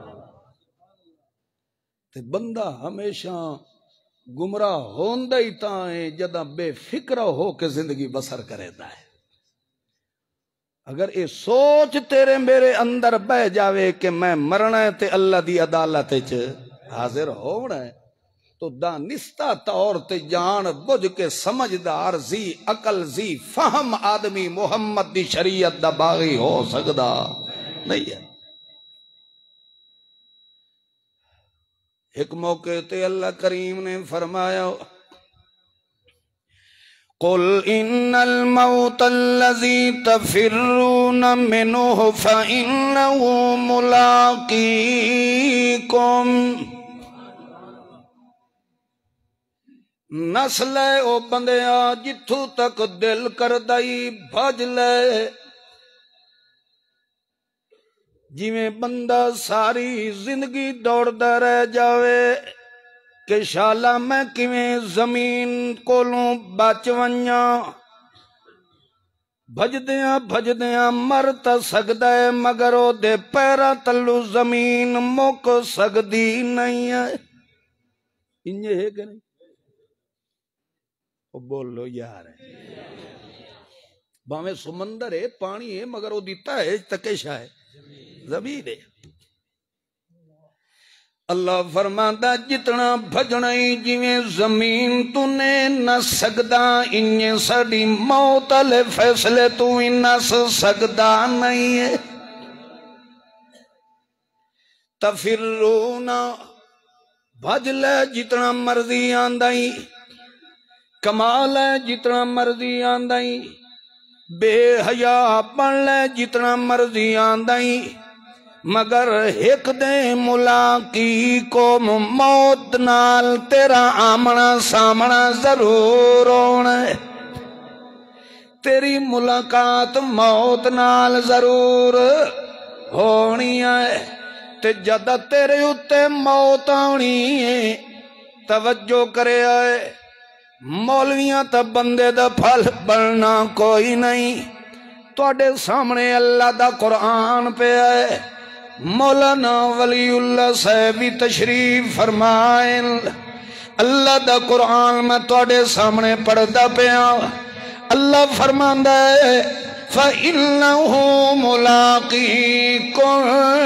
تے بندہ ہمیشہ گمراہ ہوندہ ہی تائیں جدہ بے فکرہ ہو کے زندگی بسر کرے دا ہے اگر اے سوچ تیرے میرے اندر بہ جاوے کہ میں مرنا ہے تے اللہ دی عدالت چ حاضر ہونا ہے تو دانستہ طور تے جان بجھ کے سمجھدار زی عقل زی فہم آدمی محمد دی شریعت دا باغی ہو سکدا نہیں ہے ایک موقع تے اللہ کریم نے فرمایا قل ان الموت الذي تفرون منه فإنه ملاقيكم نسل او بندیا جتھوں تک دل کردائی بھج لے جی میں بندہ ساری زندگی دوڑ دا رہ جاوے کہ شالا میں کیویں زمین کولوں بچ ونجاں بھجدیاں بھجدیاں مر تا سکدا ہے مگر او دے پیراں تلو زمین مک سکدی نہیں ہے انجے ہے کہ نہیں او بولو یار باویں سمندر ہے پانی ہے مگر او دیتا ہے تکیشا ہے زمین ہے اللہ فرماتا جتنا بھجنائی جویں زمین تو نے نہ سکدا انہیں ساڑی موت لے فیصلے تو ہی نہ سکدا نہیں ہے تفرونا بھج لے جتنا مرضی آندائی کمال ہے جتنا مرضی آندائی بے حیا بن لے جتنا مرضی آندائی مگر ایک دے ملاقی کو موت نال تیرا آمنا سامنا ضرور ہونا ہے تیری ملاقات موت نال ضرور ہونی ہے تے جدہ تیرے اتے موت آنی ہے توجہ کرے آئے مولویاں تا بندے دا پھل بننا کوئی نہیں توڑے سامنے اللہ دا قرآن پہ آئے مولانا ولی اللہ صاحبی تشریف فرمائیں اللہ دا قرآن میں توڑے سامنے پڑھدا پیا اللہ فرماندا ہے فَإِنَّهُ مُلَاقِيكُمْ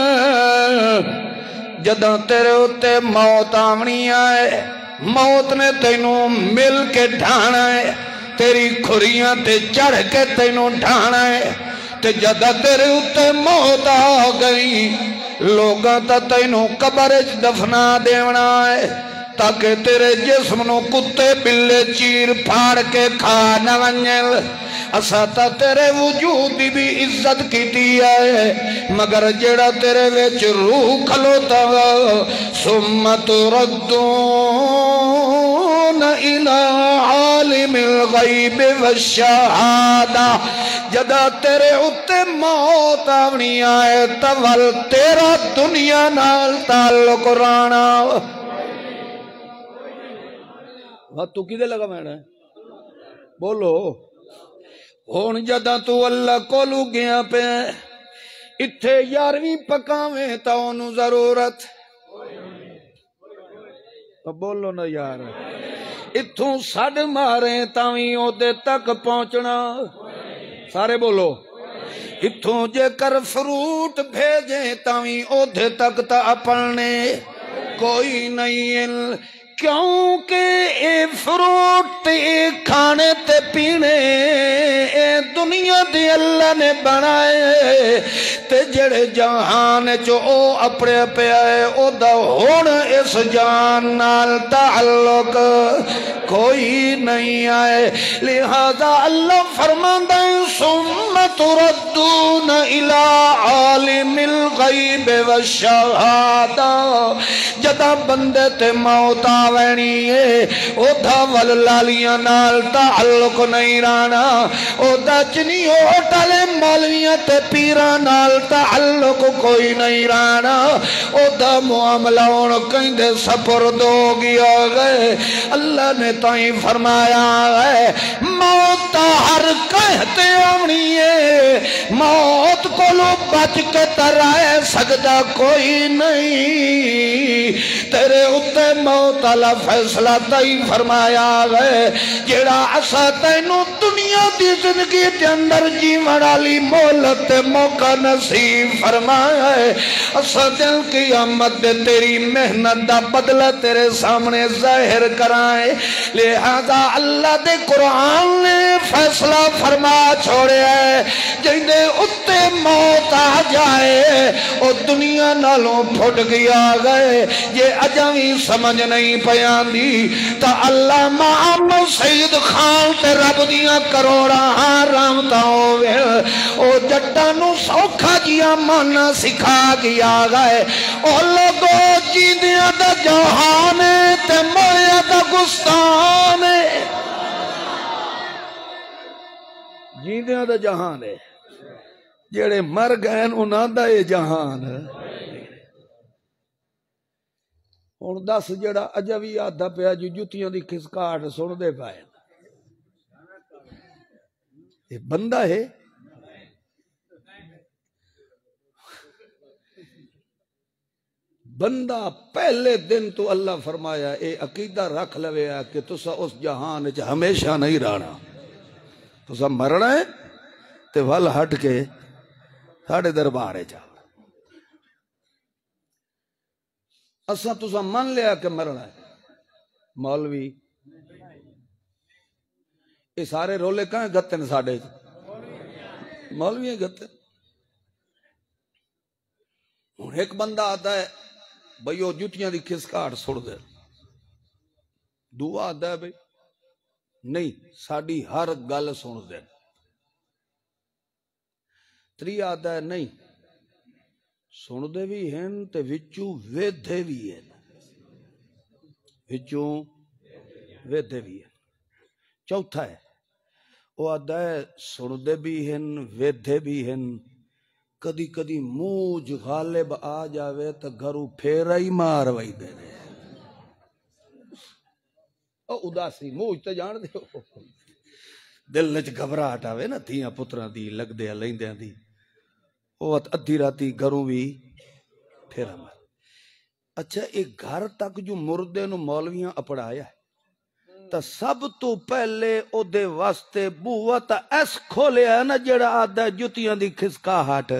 جداں تیرے اتے موت آمنی آئے موت نے تینوں مل کے ڈھانا ہے تیری کھریاں تے چڑھ کے تینوں ڈھانا ہے تے جدہ تیرے اتے موت آ گئی لوگاں تا تینوں قبرچ دفنا دیونا ہے تاکہ تیرے جسم نو کتے بلے چیر پھاڑ کے کھا نہ ونجل اسا تا تیرے وجود بھی عزت کیتی ہے مگر جڑا تیرے وچ روح کھلوتا ثم تردون الى عالم الغیب والشہادہ جدا تیرے اتے موت آونی آئے تول تیرا دنیا نال تعلق رانا تو کدے لگا میں نے بولو ہون جدہ تو اللہ کو لو گیا پہ اتھے یارویں پکاویں تا انہوں ضرورت بولو نا یار اتھوں سڑ ماریں تاویں اودے تک پہنچنا سارے بولو اتھوں جے کر فروٹ بھیجیں تاویں اودے تک تا اپنے کوئی نہیں کیونکہ اے فروٹ اے کھانے تے پینے اے دنیا دی اللہ نے بنائے تے جڑے جہان چو او اپنے پہ آئے او دا ہون اس جان نال تعلق کوئی نہیں آئے لہذا اللہ فرماندہ ثم تردون الى عالم الغیب والشہادہ جدا بندے تے موت آوینی ہے او دا واللالیاں نال تعلق نہیں رانا او دا چنی ہوٹل مولویاں تے پیران نال تعلق کوئی نہیں رانا او دا معاملہ ان کہیں سپرد ہو گیا گئے اللہ نے تائیں فرمایا ہے موت ہر کہتے آنی ہے موت کو لو بچ کے ترائے سکتا کوئی نہیں تیرے اتے موت اللہ فیصلہ تائی فرمایا گئے جیڑا اسا تینوں دنیا دی زندگی کے اندر جیون علی مولت موقع نصیب فرمایا ہے اسا دل کی آمد دے تیری محنت دا بدلہ تیرے سامنے ظاہر کرائے لہذا اللہ دے قرآن نے فیصلہ فرما چھوڑے ہے جیندے اتے موت آ جائے او دنیا نالوں پھٹ گیا گئے یہ اجاوی سمجھ نہیں پیان دی تا اللہ محمد سید خان تے رب دیا کروڑا رامتا ہوئے او جٹانو سوکھا جیا مانا سکھا گیا گئے او لوگو جیندیا دا جہانے تے مریا دا گستانے جیندیا دا جہانے جیڑے مر گئے انہاں دا یہ جہان ہن دس جڑا اجوی آدھا پیا جو جتیاں دی کھسکاٹ سن دے پائے یہ بندہ ہے بندہ پہلے دن تو اللہ فرمایا اے عقیدہ رکھ لوے ہے کہ تسا اس جہان وچ ہمیشہ نہیں رہنا تسا مرنا ہے تے ول ہٹ کے ساڑھے دربارے جا اسا تسا من لیا کہ مرنا ہے مولوی یہ سارے رولے کہاں گتے نے ساڑھے مولوی گتے ایک بندہ آتا ہے بھئی وہ جوتیاں دی کھسکاٹ سڑ دے دعا آتا ہے بھئی نہیں ساڑھی ہر گل سن دے مستری آدھا ہے نہیں سن دے بھی ہیں تے وچوں ویدھے بھی ہیں وچوں ویدھے بھی ہیں چوتھا ہے وہ آدھا ہے سن دے بھی ہیں ویدھے بھی ہیں کدی کدی موج غالب آ جاوے تو گھرو پھیرا ہی مار وئی دے رہے او اداسی موج تے جان دے ہو دل وچ گھبراہٹ آوے نا دھیاں پتراں دی لگدے لیندیاں دی او ادھی راتی گھروں بھی پھیرا مار اچھا ایک گھر تک جو مردے نو مولویاں اپڑایا ہے تا سب تو پہلے او دے واسطے بوہ تا ایس کھولیا ہے نا جڑا آدھا جتیاں دی کھسکا ہٹ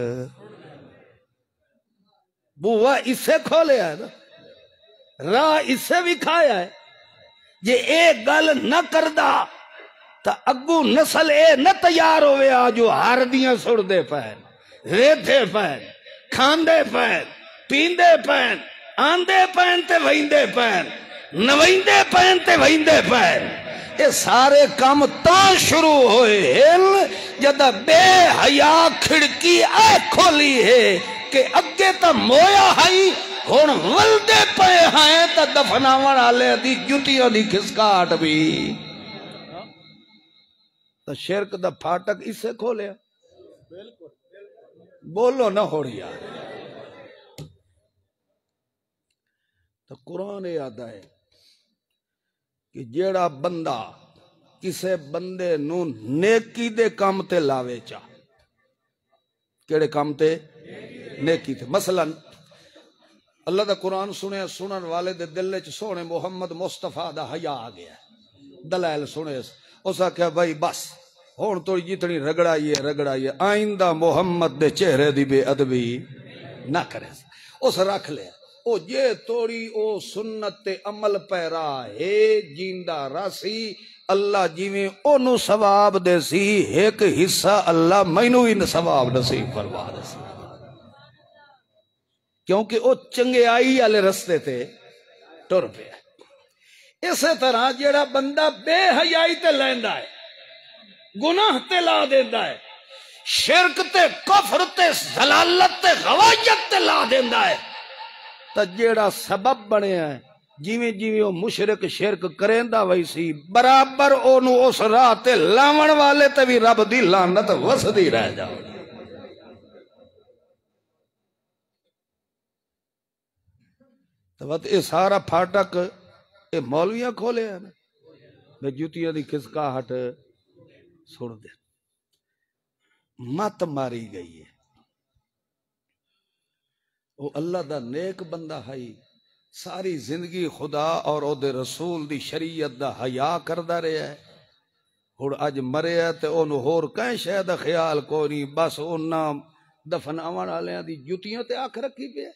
بوہ اسے کھولیا ہے نا راہ اسے بھی کھایا ہے جے ایک گل نہ کردہ تا اگو نسل اے نہ تیار ہوئے آجو ہار دیاں سڑ دے پہن ریدھے پہن کھاندے پہن پیندے پہن آندے پہن تے وہیندے پہن نویندے پہن تے وہیندے پہن یہ سارے کام تاں شروع ہوئے ہل جدہ بے حیا کھڑکی اے کھولی ہے کہ اگے تا مویا ہائی ہون ولدے پہ ہائیں تا دفناون آلے دی جتیاں دی کھسکاٹ بھی تا شرک دا پھاٹک اسے کھولیا بولو نہ ہو رہی ہے تو قرآن یاد ہے کہ جیڑا بندہ کسے بندے نو نیکی دے کام تے لاوے چا کیڑے کام تے نیکی تے مثلا اللہ دا قرآن سنے سنن والے دے دل چ سونے محمد مصطفیٰ دا حیا آ گیا دلائل سنے اسا کہا بھائی بس ہون تو جتنی رگڑائیے رگڑائیے آئندہ محمد دے چہرے دی بے ادبی نہ کرے اس رکھ لیا او جے توڑی او سنت عمل پیرا ہے جیندہ راسی اللہ جیویں اونو ثواب دے سی ایک حصہ اللہ مینو ہی ثواب نصیب فرما دے سی کیونکہ او چنگے آئی والے رستے تے ٹر پیا اسی طرح جیڑا بندہ بے حیائی تے لیندا ہے گناہ تے لا دیندا ہے شرک تے کفر تے ضلالت تے غوایت تے لا دیندا ہے تا جیڑا سبب بنے ہے جیویں جیویں او مشرک شرک کریندا وئی سی برابر اونوں اس راہ تے لاون والے تے بھی رب دی لعنت وسدی رہ جاوے تو بات اے سارا پھاٹک اے مولویاں کھولے ہیں نا میں جوتیاں دی کھسکاہٹ سڑ دے مت ماری گئی ہے وہ اللہ دا نیک بندہ ہے ساری زندگی خدا اور او دے رسول دی شریعت دا حیا کردہ رہے ہے اور اج مرے ہے تے انہوں ہور کہیں شاید خیال کو نہیں بس انہاں دفن آوان آلیاں دی جوتیاں تے آکھ رکھی پہ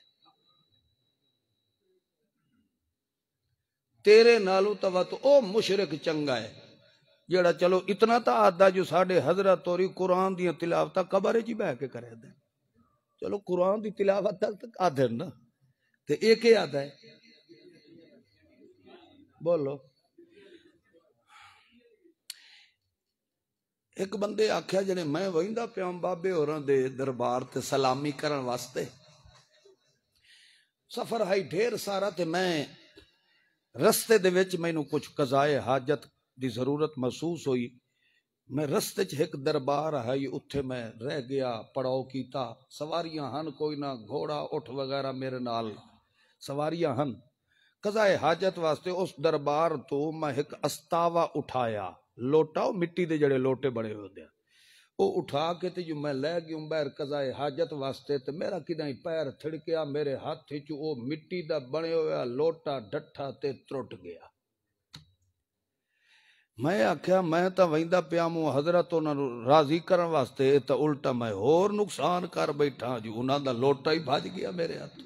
تیرے نالو توت او مشرک چنگا ہے جیڑا چلو اتنا تا آدھا جو ساڑھے حضرت توری قرآن دیا تلاوتا قبر جی بہ کے کرے دیں چلو قرآن دی تلاوت تک آدھے نا تے ایک ہی آدھا ہے بولو ایک بندے آکھیا جنے میں وہیندہ پیام بابے ہوراں دے دربار تے سلامی کرن واسطے سفر ہائی ڈھیر سارا تے میں رستے دے وچ میں نو کچھ قضائے حاجت دی ضرورت محسوس ہوئی میں رستے چ ایک دربار ہے اتھے میں رہ گیا پڑاؤ کیتا سواریاں ہن کوئی نہ گھوڑا اٹھ وغیرہ میرے نال سواریاں ہن قضائے حاجت واسطے اس دربار تو میں ایک استاوا اٹھایا لوٹا مٹی دے جڑے لوٹے بڑے ہوتے ہیں وہ اٹھا کے تے جو میں لے گیوں بیر قضائے حاجت واسطے تے میرا کدائیں پیر تھڑکیا میرے ہاتھ چو وہ مٹی دا بنے ہویا لوٹا ڈٹھا تے ترٹ گیا میں آکھیا میں تا ویندہ پیامو حضرت انہاں راضی کرن واسطے تا الٹا میں اور نقصان کر بیٹھا جو انہاں دا لوٹا ہی بھاج گیا میرے ہاتھ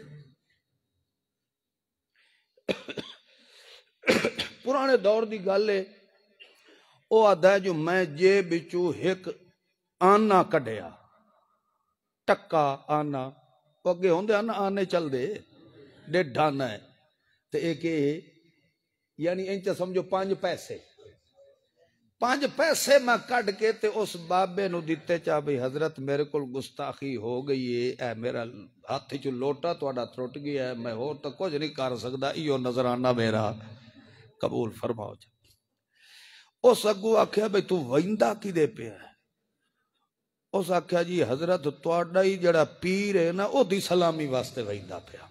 پرانے دور دی گل ہے او آدھا ہے جو میں جے بچو ایک آنا کڈیا ٹکا آنا وہ اگے ہوندے آنا آنے چل دے ڈیڑھ آنا ہے تے ایک یعنی انچہ سمجھو پانچ پیسے پانچ پیسے میں کٹ کے تے اس بابے نو دیتے چاہ بھئی حضرت میرے کل گستاخی ہو گئی ہے، اے میرا ہاتھ چو لوٹا تواڈا ترٹ گیا ہے، میں ہو تو کچھ نہیں کر سکتا، ایو نظرانہ میرا قبول فرماؤ جا۔ اس اگو آکھیا بھئی تو ویندہ کی دے پہ ہے؟ اس آکھیا جی حضرت تواڈا ہی جڑا پیر ہے نا او دی سلامی واسطے ویندہ پہ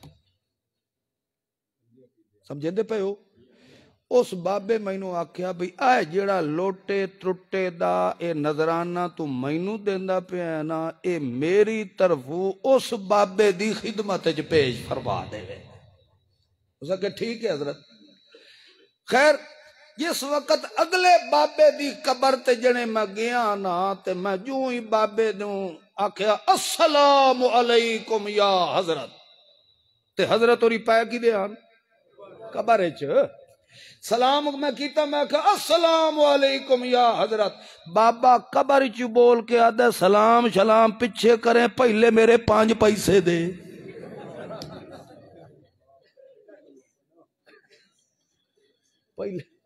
سمجھیں دے پہ ہو؟ اس بابے مینو آکھیا بھئی اے جڑا لوٹے ترٹے دا اے نظرانہ تو مینو دیندہ پہ ہے نا، اے میری طرفو اس بابے دی خدمت جو پیش فرما دے وے۔ اسا کہ ٹھیک ہے حضرت۔ خیر جس وقت اگلے بابے دی قبر تے جنے میں گیا نا تے میں جو ہی بابے دوں آکھیا السلام علیکم یا حضرت، تے حضرت اوری پایا کی دے آن قبر اچھ سلام میں کیتا، میں کہا السلام علیکم یا حضرت۔ بابا قبر چ بول کے آدھا سلام شلام پچھے کریں، پہلے میرے پانچ پیسے دے۔ پہلے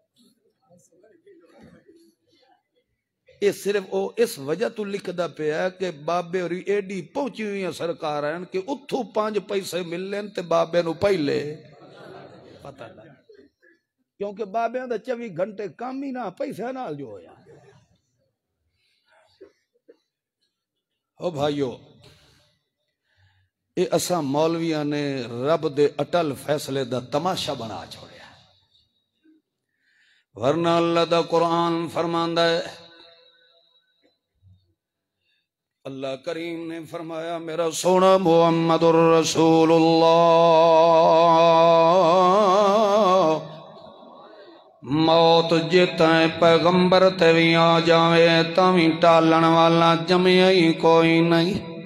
یہ صرف او اس وجہ تو لکھ دا پہ ہے کہ بابے اور ایڈی پہنچی ہوئی ہیں سرکار ہیں کہ اتھو پانچ پیسے ملیں تے بابے نو پہلے پتہ نہ، کیونکہ بابے دا چوی گھنٹے کام ہی نہ پیسے نال جو ہویا۔ او بھائیو، اے اساں مولویاں نے رب دے اٹل فیصلے دا تماشا بنا چھوڑیا، ورنہ اللہ دا قرآن فرماندہ ہے، اللہ کریم نے فرمایا میرا سونا محمد الرسول اللہ موت جتائیں پیغمبر تے بھی آ جاوے تاویں ٹالن والا جمعہ ہی کوئی نہیں،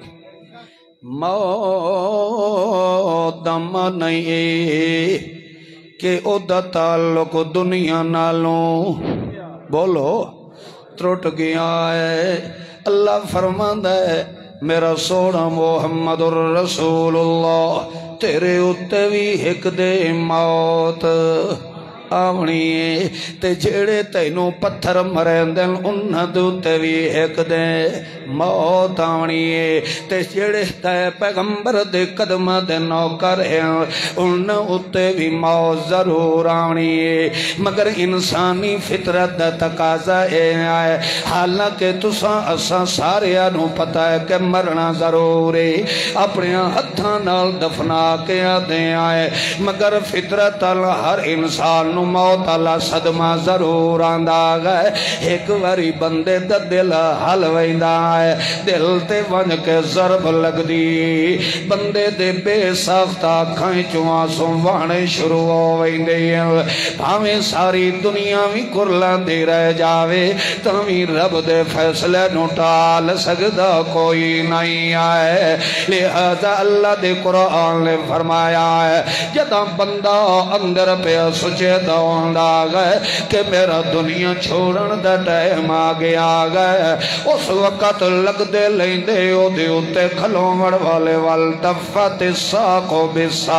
موت دم نہیں کہ او دا تعلق دنیا نالوں بولو ترٹ گیا ہے۔ اللہ فرماندہ ہے میرا سونا محمد الرسول اللہ تیرے اتے بھی ایک دے موت آونی ہے، تے جڑے تینوں پتھر مرین دن انہاں دوتے بھی ایک دے موت آونی ہے، تے جڑے تے پیغمبر دے قدم دے نوکر ہیں انہاں اتے بھی موت ضرور آونی ہے، مگر انسانی فطرت دا تقاضا اے آئے، حالانکہ تساں اساں سارے انہوں پتہ ہے کہ مرنا ضرور ہے، اپنے ہتھاں نال دفنا کے آدھے آئے، مگر فطرت ہر انسان موت اللہ صدمہ ضرور آندہ گئے، ایک واری بندے دا دل حل ویندہ ہے، دل تے ونج کے ضرب لگ دی، بندے دے بے ساختہ کھائیں چوہاں سنوانے شروع ہو ویندے ہیں، بھاویں ساری دنیا بھی کرلان دے رہ جاوے تمہیں رب دے فیصلے نو ٹال سکتا کوئی نہیں آئے، لہذا اللہ دے قرآن نے فرمایا ہے جدہ بندہ اندر پہ سچے دا ہوندہ گئے کہ میرا دنیا چھوڑن دا ٹائم آگیا گئے، اس وقت لگ دے لیں دے او دے اتے کھلوں مڑ والے والتفت ساکو بساک،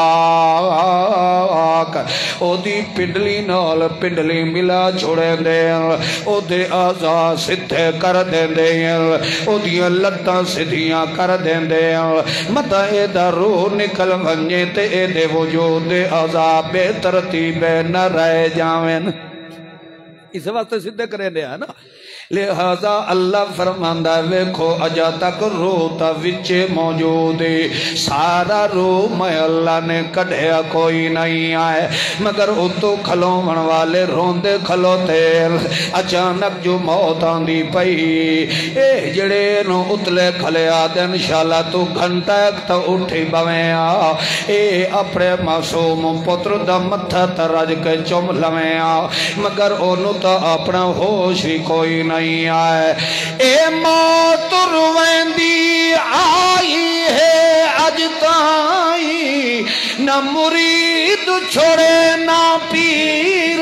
او دی پنڈلی نال پنڈلی ملا چھوڑے دے، او دے آزا ستھے کر دے دے، او دیا لٹا ستھیاں کر دے دے، مطا اے دا روح نکل ونجے تے اے دے وجود دے آزا بے ترتیبے نہ رہ جاویں، اس واسطے سدھے کرے دیا نا، لہذا اللہ فرماندہ ویکھو اجا تک روح تا وچے موجود ہے، سارا روح میں اللہ نے کڑھیا کوئی نہیں آئے، مگر اتو کھلوں من والے روندے کھلو تیل، اچانک جو موت آندی پئی، اے جڑے نو اتلے کھلے آدھے انشاءاللہ تو گھنٹہ ایک تا اٹھی بویں آ، اے اپنے معصوم پتر دا متھا ترج کے چم لویں آ، مگر انہوں تا اپنا ہوش ہی کوئی نہیں آئے، اے موت رویندی آئی ہے اج تائی، نہ مرید چھوڑے نہ پیر،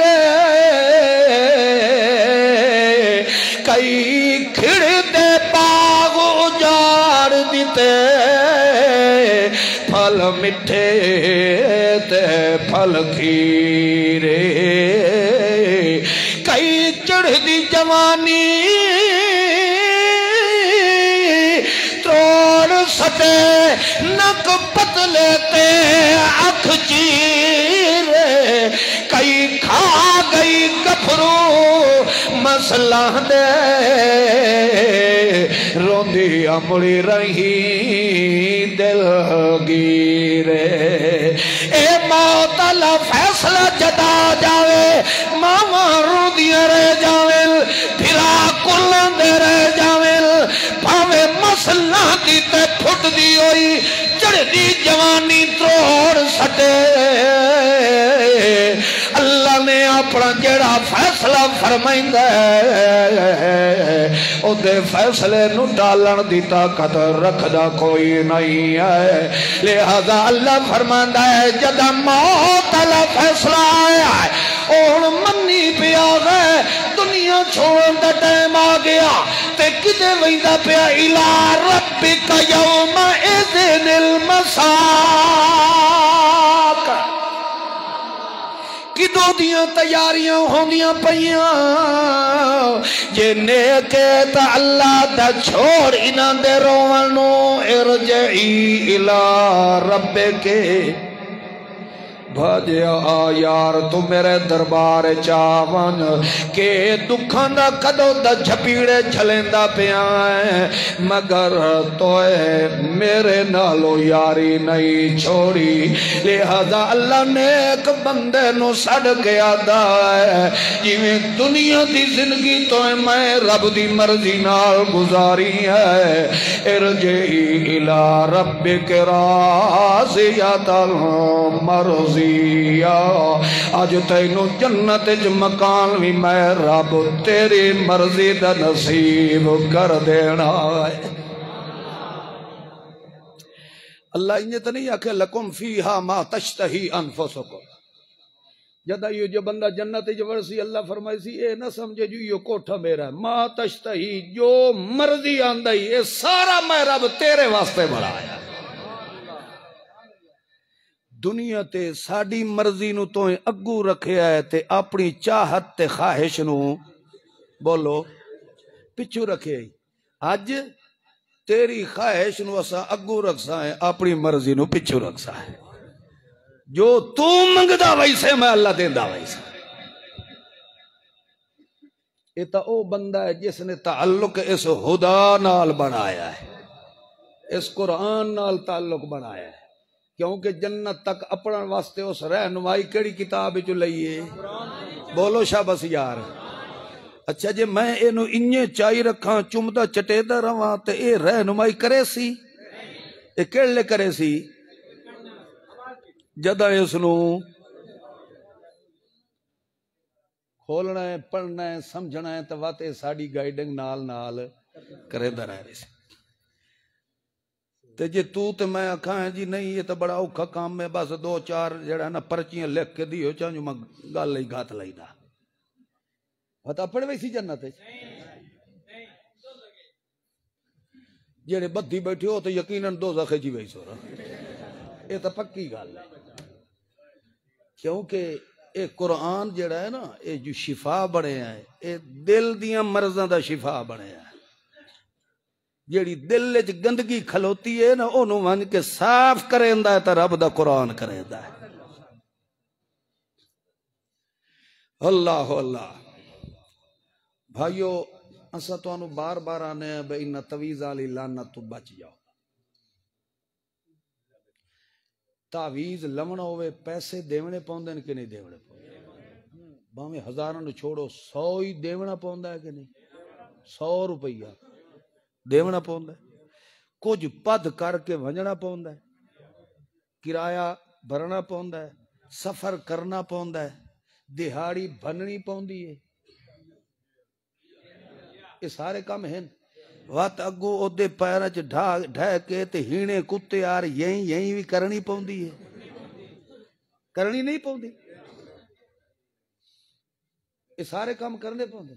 کئی کھڑ دے باغ اجاڑ دیتے، پھل مٹھے تے پھل کھیرے، کئی چڑھ دی جوانی توڑ سٹے نک پتلے تے اکھ چیرے کئی کھا گئی گفرو مسئلہ دے روندی امڑی رہی دل گیرے اے موت اللہ فیصلہ جدا جاوے ماما روندیاں رہ جاویل پھرا کلن دے رہ جاویل پاوے مسئلہ دی تے پھٹ دی ہوئی چڑھ دی جوانی توڑ سٹے اللہ نے اپنا جڑا فیصلہ فرمائندہ ہے او دے فیصلے نو ڈالن دی طاقت رکھدا کوئی نہیں ہے لہذا اللہ فرماندہ ہے جدہ موت اللہ فیصلہ آیا ہے اور منی پیا گئے دنیا چھوڑن دا ٹائم آ گیا تے کدے ویندہ پیا الہ ربک یوم اذن المساق کدو دیاں تیاریاں ہوندیاں پئیاں جے نیکے تا اللہ دا چھوڑ انہاں دے روانو ارجعی الہ ربک بھاجیا آ یار تو میرے دربار چاون کہ دکھان دا کدو دا جھپیڑے جھلیندہ پیائیں مگر توئے میرے نالو یاری نہیں چھوڑی لہذا اللہ نے ایک بندے نو سڑ گیا دا ہے جیویں دنیا دی زندگی توئے میں رب دی مرضی نال گزاری ہے ارجعی الہ ربک راضیۃ مرضی آج تینو جنت اج مکان بھی میں رب تیری مرضی دا نصیب کر دینا ہے اللہ انہیں تو نہیں آکھے لکم فیہا ما تشتہی انفسکم جدہ یہ جو بندہ جنت اج ورسی اللہ فرمائی سی اے نہ سمجھے جو یہ کوٹھا میرا ہے ما تشتہی جو مرضی آندائی اے سارا میں رب تیرے واسطے بڑھایا دنیا تے ساڑی مرضی نو تو اگو رکھے آئے تے اپنی چاہت تے خواہش نو بولو پچھو رکھے آئی آج تیری خواہش نو اسا اگو رکھ سائیں اپنی مرضی نو پچھو رکھ سائیں جو تو منگدہ ویسے میں اللہ دیندہ ویسے یہ تا او بندہ ہے جس نے تعلق اس خدا نال بنایا ہے اس قرآن نال تعلق بنایا ہے کیونکہ جنت تک اپنا واسطے اس رہنمائی کیڑی کتاب جو لئیے بولو شابس یار اچھا جے میں اینو انجے چائی رکھاں چمدہ چٹے دا رواں تے اے رہنمائی کرے سی اے کیڑلے کرے سی جدہ اس نو کھولنا ہے پڑھنا ہے سمجھنا ہے تو واتے ساڑی گائیڈنگ نال نال کرے دا رہے سی تے جے تو تے میں آکھاں ہے جی نہیں یہ تو بڑا اوکھا کام ہے بس دو چار جڑا نا پرچیاں لکھ کے دیو چاہوں میں گال لئی گھات لئی دا بتا پڑھ ویسی جنت ہے جڑے بدھی بیٹھے ہو تو یقیناً دو زخے جی ویسی ہو رہا یہ تو پکی گال ہے کیونکہ اے قرآن جڑا ہے نا اے جو شفا بڑے ہیں اے دل دیاں مرضاں دا شفا بڑے ہیں جیڑی دل لچ گندگی کھلوتی ہے نا انہوں مان کے صاف کریندا ہے تا رب دا قرآن کریندا ہے اللہ اللہ بھائیو اسا تو انہوں بار بار آنے ہیں بے انہ تویز آلی لانت تو بچ جاؤ تعویز لمنہ ہوئے پیسے دیونے پوندن کہ نہیں دیونے پوندن باہمیں ہزاروں چھوڑو سوئی دیونا پوندا ہے کہ نہیں سو روپیہ دیونا پوندا ہے کچھ پد کر کے ونجنا پوندا ہے کرایہ بھرنا پوندا ہے سفر کرنا پوندا ہے دہاڑی بننی پوندی ہے یہ سارے کام ہیں وات اگو او دے پیرہ چ ڈھا کے تے ہینے کتے آر یہیں یہیں بھی کرنی پوندی ہے کرنی نہیں پوندی یہ سارے کام کرنے پوندے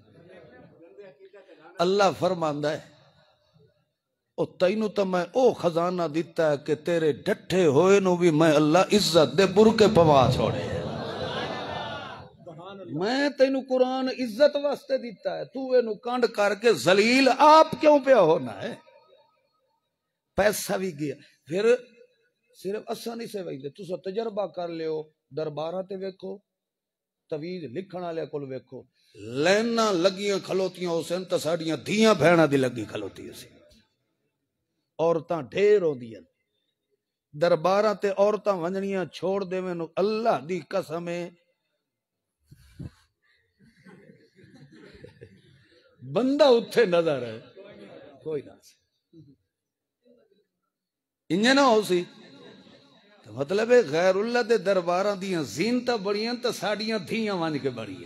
اللہ فرماندہ ہے او تینو تا میں او خزانہ دیتا ہے کہ تیرے ڈٹھے ہوئے نو بھی میں اللہ عزت دے برکے پوا چھوڑے میں تینو قرآن عزت واسطے دیتا ہے، تو اینو کانڈ کر کے ذلیل آپ کیوں پہ ہونا ہے؟ پیسہ بھی گیا، پھر صرف اساں نہیں سے ویندے، تسا تجربہ کر لیو، درباراں تے ویکھو، تویز لکھن والے کول ویکھو، لائناں لگیاں کھلوتیاں حسین تے ساڈیاں دھیاں بہناں دی لگی کھلوتی سی، عورتاں ڈھیر ہوندیاں درباراں تے، عورتاں ونجنیاں چھوڑ دیویں نو اللہ دی قسم ہے بندہ اتھے نظر ہے کوئی نہ سی، انجے نہ ہو سی، مطلب ہے غیر اللہ دے درباراں دیاں زینتاں بڑیاں تے ساڈیاں دھیاں ونج کے بڑیاں،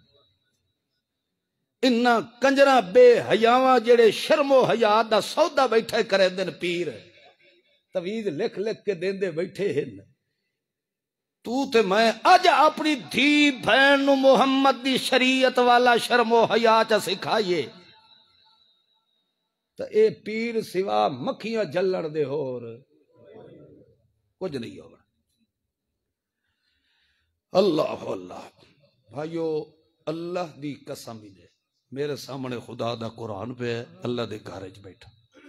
انہاں کنجراں بے حیاواں جڑے شرم و حیا دا سودا بیٹھے کرے دن پیر، تویز لکھ لکھ کے دیندے بیٹھے ہن، تو تے میں اج اپنی دھی بہن نو محمد دی شریعت والا شرم و حیا چا سکھائیے، تو اے پیر سوا مکھیاں جلن دے ہور کچھ نہیں ہوگا۔ اللہ اللہ بھائیو، اللہ دی قسم ہی دے، میرے سامنے خدا دا قرآن پہ ہے، اللہ دے گھر وچ بیٹھا،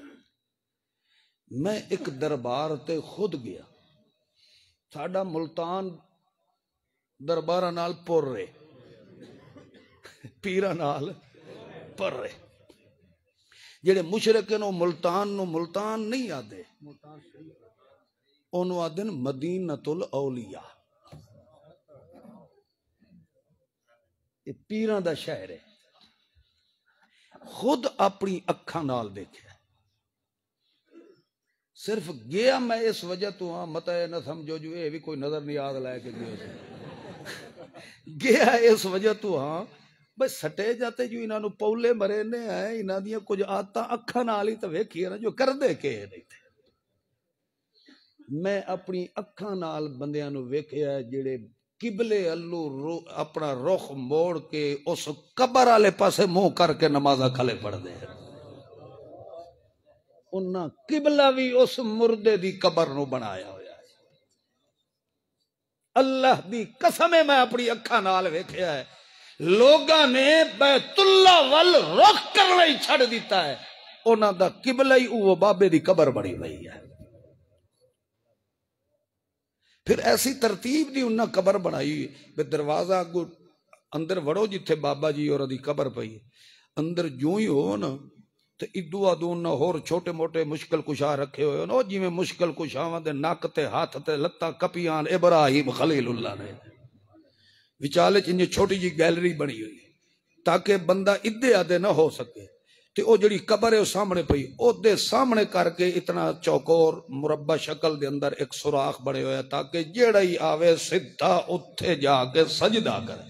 میں ایک دربار تے خود گیا، ساڈا ملتان درباراں نال پر رہے، پیراں نال پر رہے، جڑے مشرک نو ملتان نو ملتان نہیں آدے، انہوں آدن مدینۃ الاولیاء، یہ پیراں دا شہر ہے، خود اپنی اکھاں نال دیکھا، صرف گیا میں اس وجہ تو ہاں مت نہ سمجھو جو یہ بھی کوئی نظر نہیں آد لائے کہ گیا گیا اس وجہ تو ہاں بھئی سٹے جاتے جو انہاں نو پولے مرے نے ہیں، انہاں دیاں کچھ آدتاں اکھاں نال ہی تے ویکھی نا جو کردے کے نہیں تھے، میں اپنی اکھاں نال بندیاں نو ویکھیا جڑے قبلے اللہ اپنا رخ موڑ کے اس قبر والے پاسے منہ کر کے نمازاں کھلے پڑھ دے، انہاں قبلہ بھی اس مردے دی قبر نو بنایا ہویا ہے، اللہ دی قسم میں اپنی اکھاں نال ویکھیا ہے، لوگاں نے بیت اللہ ول رخ کرنا ہی چھڑ دیتا ہے، انہاں دا قبلہ ہی وہ بابے دی قبر بنی ہوئی ہے، پھر ایسی ترتیب دی انہاں قبر بنائی بے دروازہ اگو اندر وڑو جتھے بابا جی اور دی قبر پئی، اندر جوں ہی ہو نا تے ادو ادو نہ ہور چھوٹے موٹے مشکل کشا رکھے ہوئے نا، جی میں مشکل کشاواں دے نک تے ہاتھ تے لتاں کپیان ابراہیم خلیل اللہ نے، وچالے چنجے چھوٹی جی گیلری بنی ہوئی تاکہ بندہ ادھے آدھے نہ ہو سکے، تے او جڑی قبر ہے او سامنے پئی، او دے سامنے کر کے اتنا چوکور مربع شکل دے اندر ایک سوراخ بڑے ہویا تاکہ جیڑا ہی آوے سدھا اتھے جا کے سجدہ کرے،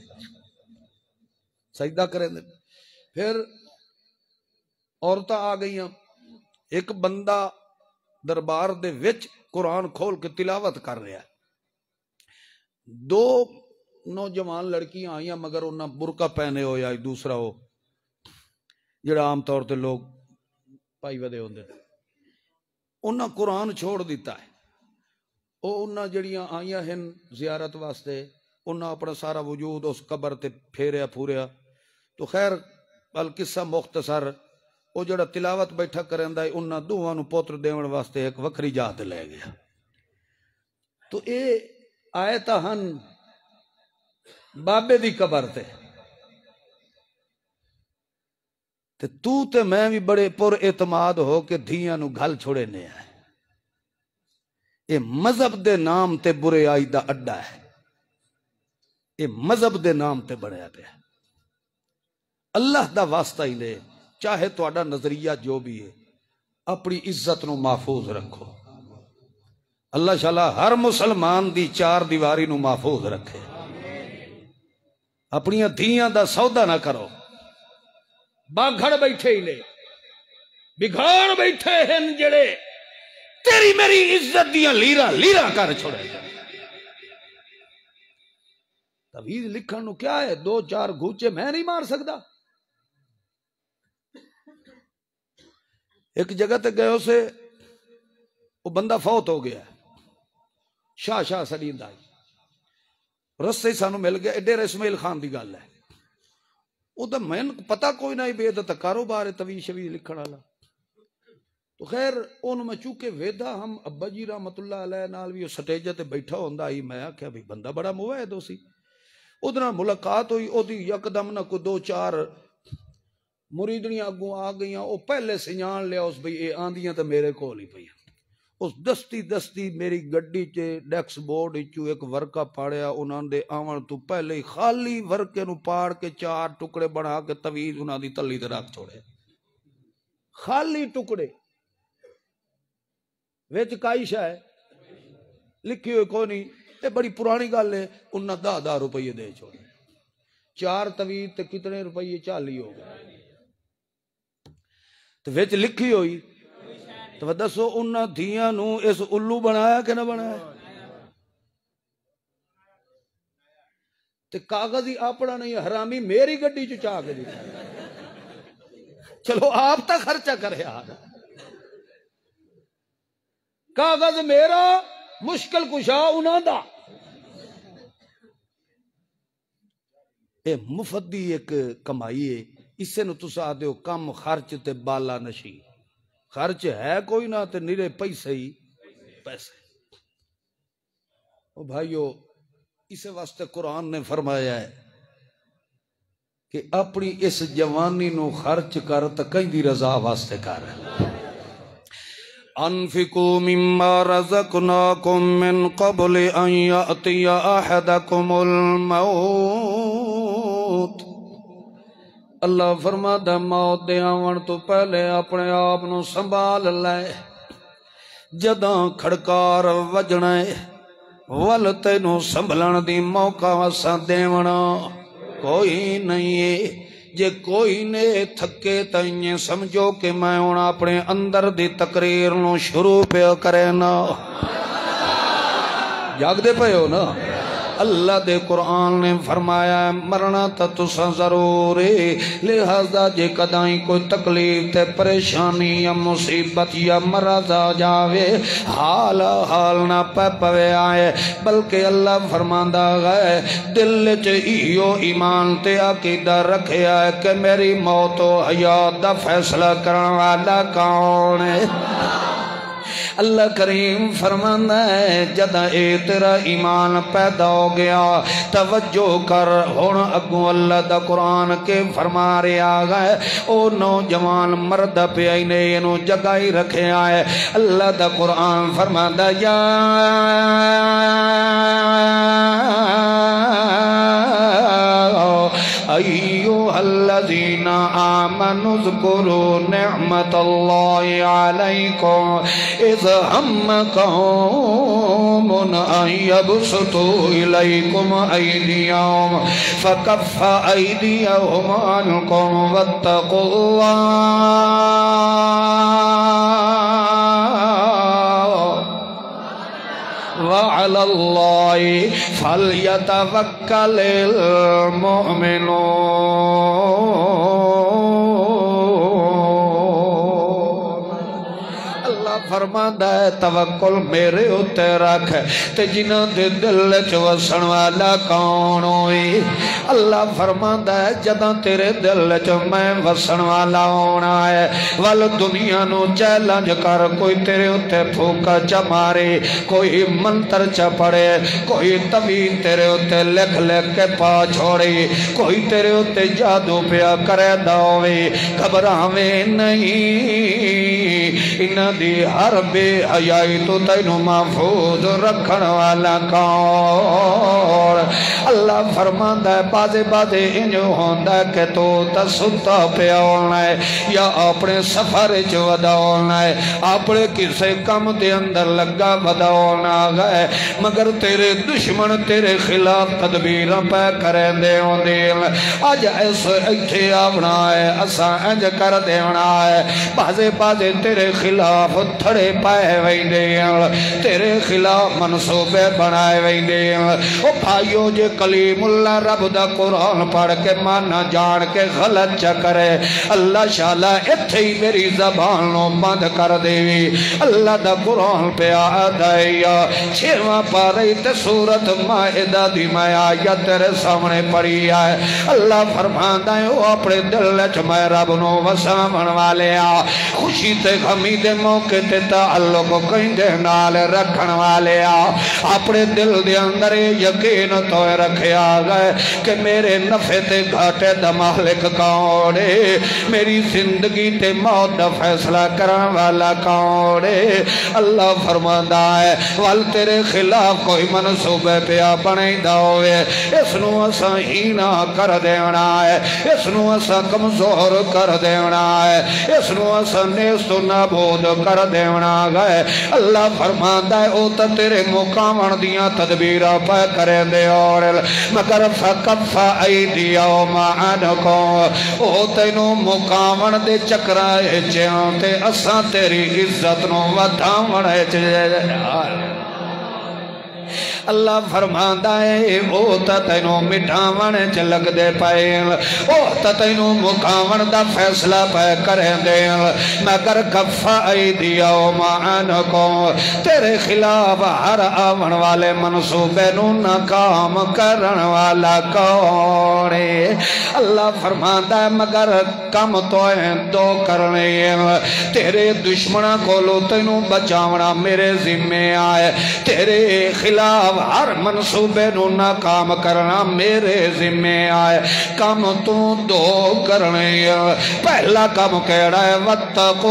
سجدہ کریں دے، پھر عورتاں آ گئیاں، ایک بندہ دربار دے وچ قرآن کھول کے تلاوت کر رہا ہے، دو نوجوان لڑکیاں آئیاں مگر انہاں برقع پہنے ہو یا دوسرا ہو جڑا عام طور تے لوگ پائی ودے ہوندے، انہاں قرآن چھوڑ دیتا ہے، او انہاں جڑیاں آئیاں ہن زیارت واسطے، انہاں اپنا سارا وجود اس قبر تے پھیریا پھوریا، تو خیر القصہ مختصر، او جڑا تلاوت بیٹھا کرندا ہے انہاں دوواں نو پوتر دیون واسطے ایک وکھری جات لے گیا، تو اے آیت ہن بابے دی قبر تے تے تو تے میں بھی بڑے پر اعتماد ہو کے دھیاں نو گھل چھوڑے نے آئے، اے مذہب دے نام تے برے آئی دا اڈا ہے، اے مذہب دے نام تے بڑھیا پہ اللہ دا واسطہ ہی لے، چاہے تو اڈا نظریہ جو بھی ہے اپنی عزت نو محفوظ رکھو، اللہ شاءاللہ ہر مسلمان دی چار دیواری نو محفوظ رکھے، اپنی دھیاں دا سودا نہ کرو، باگھڑ بیٹھے ہی لے بگھاڑ بیٹھے ہیں جڑے تیری میری عزت دیاں لیرہ لیرہ کر چھوڑے، تویز لکھن نو کیا ہے، دو چار گھوچے میں نہیں مار سکتا، ایک جگہ تے گئے اسے وہ بندہ فوت ہو گیا، شاہ شاہ سلیند آئی، رستے سانو مل گیا ڈیرا اسماعیل خان دی گل ہے او دا میں پتہ کوئی نہ بے دا کاروبار توی شوی لکھن والا تو خیر اونوں میں چونکہ ویدا ہم ابا جی رحمت اللہ علیہ نال بھی سٹیج تے بیٹھا ہوندا ہی میں آکھیا بھئی بندہ بڑا موحد ہو سی اودے نال ملاقات ہوئی اودی یکدم نہ کو دو چار مریدنیاں اگوں آ گئیاں او پہلے سنجان لیا اس بھئی اے آندیاں تے میرے کول ہی پئی اس دستی دستی میری گڈی چ ڈیکس بورڈ چوں ایک ورقہ پاڑیا انہاں دے آون تو پہلے ہی خالی ورقے نو پاڑ کے چار ٹکڑے بنا کے تویز انہاں دی تلی تے رکھ چھوڑے خالی ٹکڑے وچ کائی شے ہے لکھی ہوئی کوئی نہیں یہ بڑی پرانی گل ہے انہاں دہ دہ روپیے دے چھوڑے چار تویز تے کتنے روپیے چالی ہو گئے تو وچ لکھی ہوئی تو دسو انہاں دھیاں نو اس الو بنایا کہ نہ بنایا تے کاغذ ہی اپنا نہیں حرامی میری گڈی چ چا کے دیتا چلو آپ تا خرچہ کرے یار کاغذ میرا مشکل کشا انہاں دا اے مفت دی ایک کمائی ہے اسے نو تسا آدھے ہو کم خرچ تے بالا نشی خرچ ہے کوئی نہ تے نیرے پیسے ہی پیسے او بھائیو اسے واسطے قرآن نے فرمایا ہے کہ اپنی اس جوانی نو خرچ کر تا کہیں دی رضا واسطے کر انفقوا مما رزقناکم من قبل ان یأتی احدکم الموت اللہ فرماتا موت دے آون تو پہلے اپنے آپ نو سنبھال لے جداں کھڑکار وجنا ہے ول تینوں سنبھلن دی موقع واسا دیونا کوئی نہیں ہے جے کوئی نے تھکے تائیں سمجھو کہ میں ہونا اپنے اندر دی تقریر نو شروع پہ کرے نا جاگ دے پہ ہو نا اللہ دے قرآن نے فرمایا مرنا تا تسا ضرور ہے لہذا جے کدائیں کوئی تکلیف تے پریشانی یا مصیبت یا مرض آ جاوے حال حال نہ پہ پوے آئے بلکہ اللہ فرماندہ گئے دل چاہیو ایمان تے عقیدہ رکھے آئے کہ میری موت و حیات دا فیصلہ کرنے والا کون ہے اللہ کریم فرمانا ہے جدہ اے تیرا ایمان پیدا ہو گیا توجہ کر ہون اگو اللہ دا قرآن کے فرما رہے آگئے او نوجوان مرد پہ آئینے انہوں جگائی رکھے آئے اللہ دا قرآن فرمانا یا ایوہ الذین آمنوا اذکروا نعمت اللہ علیکم اذ ہم قوم ان یبسطوا الیکم ایدیہم فکف ایدیہم عنکم واتقوا اللہ وعلى الله فليتوكل المؤمنون اللہ فرماتا ہے توکل میرے اتے رکھ تے جنہاں دے دل چ وسن والا کون ہوئی اللہ فرماتا ہے جداں تیرے دل چ میں وسن والا ہونا ہے ول دنیا نو چیلنج کر کوئی تیرے اتے پھوکا چا مارے کوئی منتر چا پڑے کوئی طویل تیرے اتے لکھ لکھ کے پا چھوڑے کوئی تیرے اتے جادو پیا کرے داوے گھبراویں نہیں انہ دی ہر بے حیائی تو تینو محفوظ رکھن والا کون اللہ فرماندہ ہے بازے بازے انجو ہوندہ ہے کہ تو تا ستا پہ ہونا ہے یا اپنے سفر جو ودا ہونا ہے اپنے کسے کم دے اندر لگا ودا ہونا گئے مگر تیرے دشمن تیرے خلاف تدبیر پہ کریں دے ہوں دیل آج ایسے ایتھے آونا ہے اسا انج کر دیونا ہے بازے بازے تیرے خلاف تھڑ پھڑے پائے ویندے تیرے خلاف منصوبے بنائے ویندے او بھائیو جے کلیم اللہ رب دا قرآن پڑھ کے مانا جان کے غلط چکرے اللہ شالا اتھے ہی میری زبان نو بند کر دیوی اللہ دا قرآن پہ آدھائیا چھوہ پارئی تے سورت مائدہ دی میں آیت تیرے سامنے پڑھی آئے اللہ فرمان دائیں وہ اپنے دل لچ میں رب نو وسامن والے آ خوشی تے غمی دے موقع تے تعلق کو کہیں دے نال رکھن والے آ اپنے دل دے اندر یقین تو رکھے آگئے کہ میرے نفع تے گھاٹے دا مالک کاؤڑے میری زندگی تے موت دا فیصلہ کرن والا کاؤڑے اللہ فرماندہ ہے وال تیرے خلاف کوئی منصوبے پیا بنائی دا ہوئے اس نو اسا ہینا کر دینا ہے اس نو اسا کمزور کر دینا ہے اس نو اسا نیست و نابود کر دینا گئے اللہ فرماندہ ہے او تا تیرے مقامن دیاں تدبیرہ پہ کریں دے اور مگر فکفہ ایدیا و معانکو او تینو مقامن دے چکرائے چیانتے اسا تیری عزت نو ودھامن ہے چیزے اللہ فرماندہ ہے او تا تینو مٹھاون چلگ دے پائے او تا تینو مقامن دا فیصلہ پہ کریں دے مگر کفا ایدیا و معانکو تیرے خلاف ہر آون والے منصوبے نو ناکام کرن والا کونے اللہ فرماندہ ہے مگر کم تو ہیں دو کرنے تیرے دشمنہ کو لو تینو بچاونا میرے ذمہ آئے تیرے خلاف ہر منصوبے نو ناکام کرنا میرے ذمہ آئے کم تو دو کرنے پہلا کم کہہ رہا ہے وَاتَّقُوا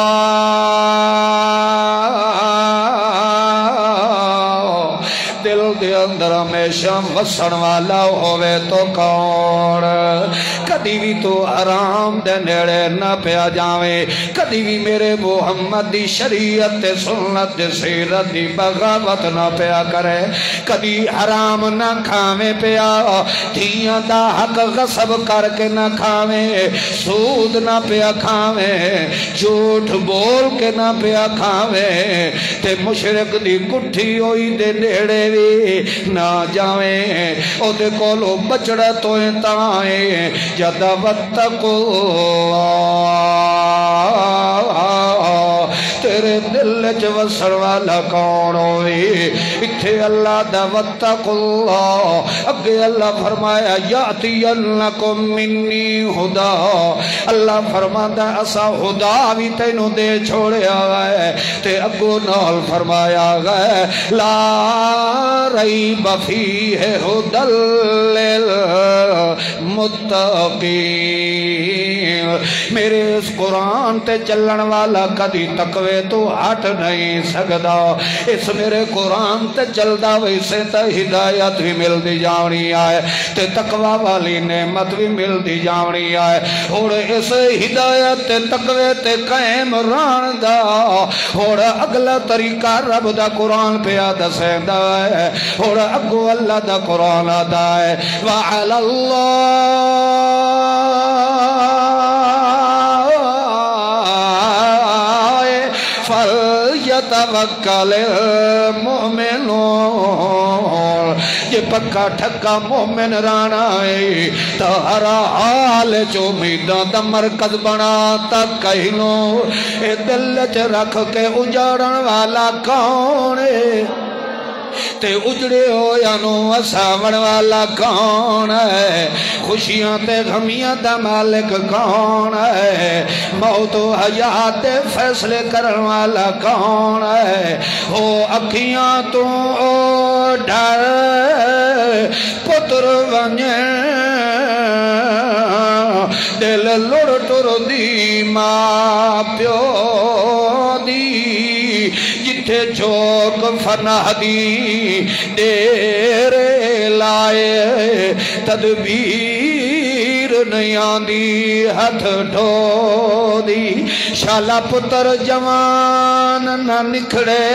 اللَّهَ دل دے اندر ہمیشہ وسن والا ہوئے تو کون کدی بھی تو حرام دے نیڑے نہ پیا جاوے کدی بھی میرے محمد دی شریعت سنت دی سیرت دی بغاوت نہ پیا کرے کدی حرام نہ کھاوے پیا دھیاں دا حق غصب کر کے نہ کھاوے سود نہ پیا کھاوے جھوٹ بول کے نہ پیا کھاوے تے مشرق دی کٹھی ہوئی دے نیڑے بھی نہ جاویں او دے کولو بچڑا تویں تائیں جدہ واتقوا تیرے دل چوسر والا کون ہوئی اتھے اللہ دا واتقوا اللہ اگے اللہ فرمایا یاتینکم منی ہدا اللہ فرماتا اسا ہدا بھی تینوں دے چھوڑے آگئے تے اگو نال فرمایا گئے لا ریب فیہ ہدل للمتقین میرے اس قرآن تے چلن والا کدی تقوی تو ہٹ نہیں سکدا اس میرے قرآن تے چلدا ویسے تے ہدایت بھی مل دی جاونی آئے تے تقوی والی نعمت بھی مل دی جاونی آئے اور اس ہدایت تے تقوی تے قائم ران دا اور اگلا طریقہ رب دا قرآن پہ آدھا سیندہ ہے اور اگو اللہ دا قرآن آدھا ہے وَعَلَى اللَّهِ فَلْيَتَوَكَّلِ الْمُؤْمِنُونَ یہ پکا ٹھکا مومن رانا ہے تا ہر حال جو امیداں دا مرکز بنا تا کہنو اے دل چ رکھ کے اجاڑن والا کون ہے تے اجڑے ہو یا نو اساون والا کون ہے خوشیاں تے غمیاں دا مالک کون ہے موت و حیات فیصلے کرن والا کون ہے ہو اکھیاں تو ڈر پتر ونجے دل لڑ ٹر دی ماں پیو دی جتھے چوک فنہ دی دیرے لائے تدبیر نہیں آندی ہتھ ڈھو دی شالا پتر جوان نہ نکھڑے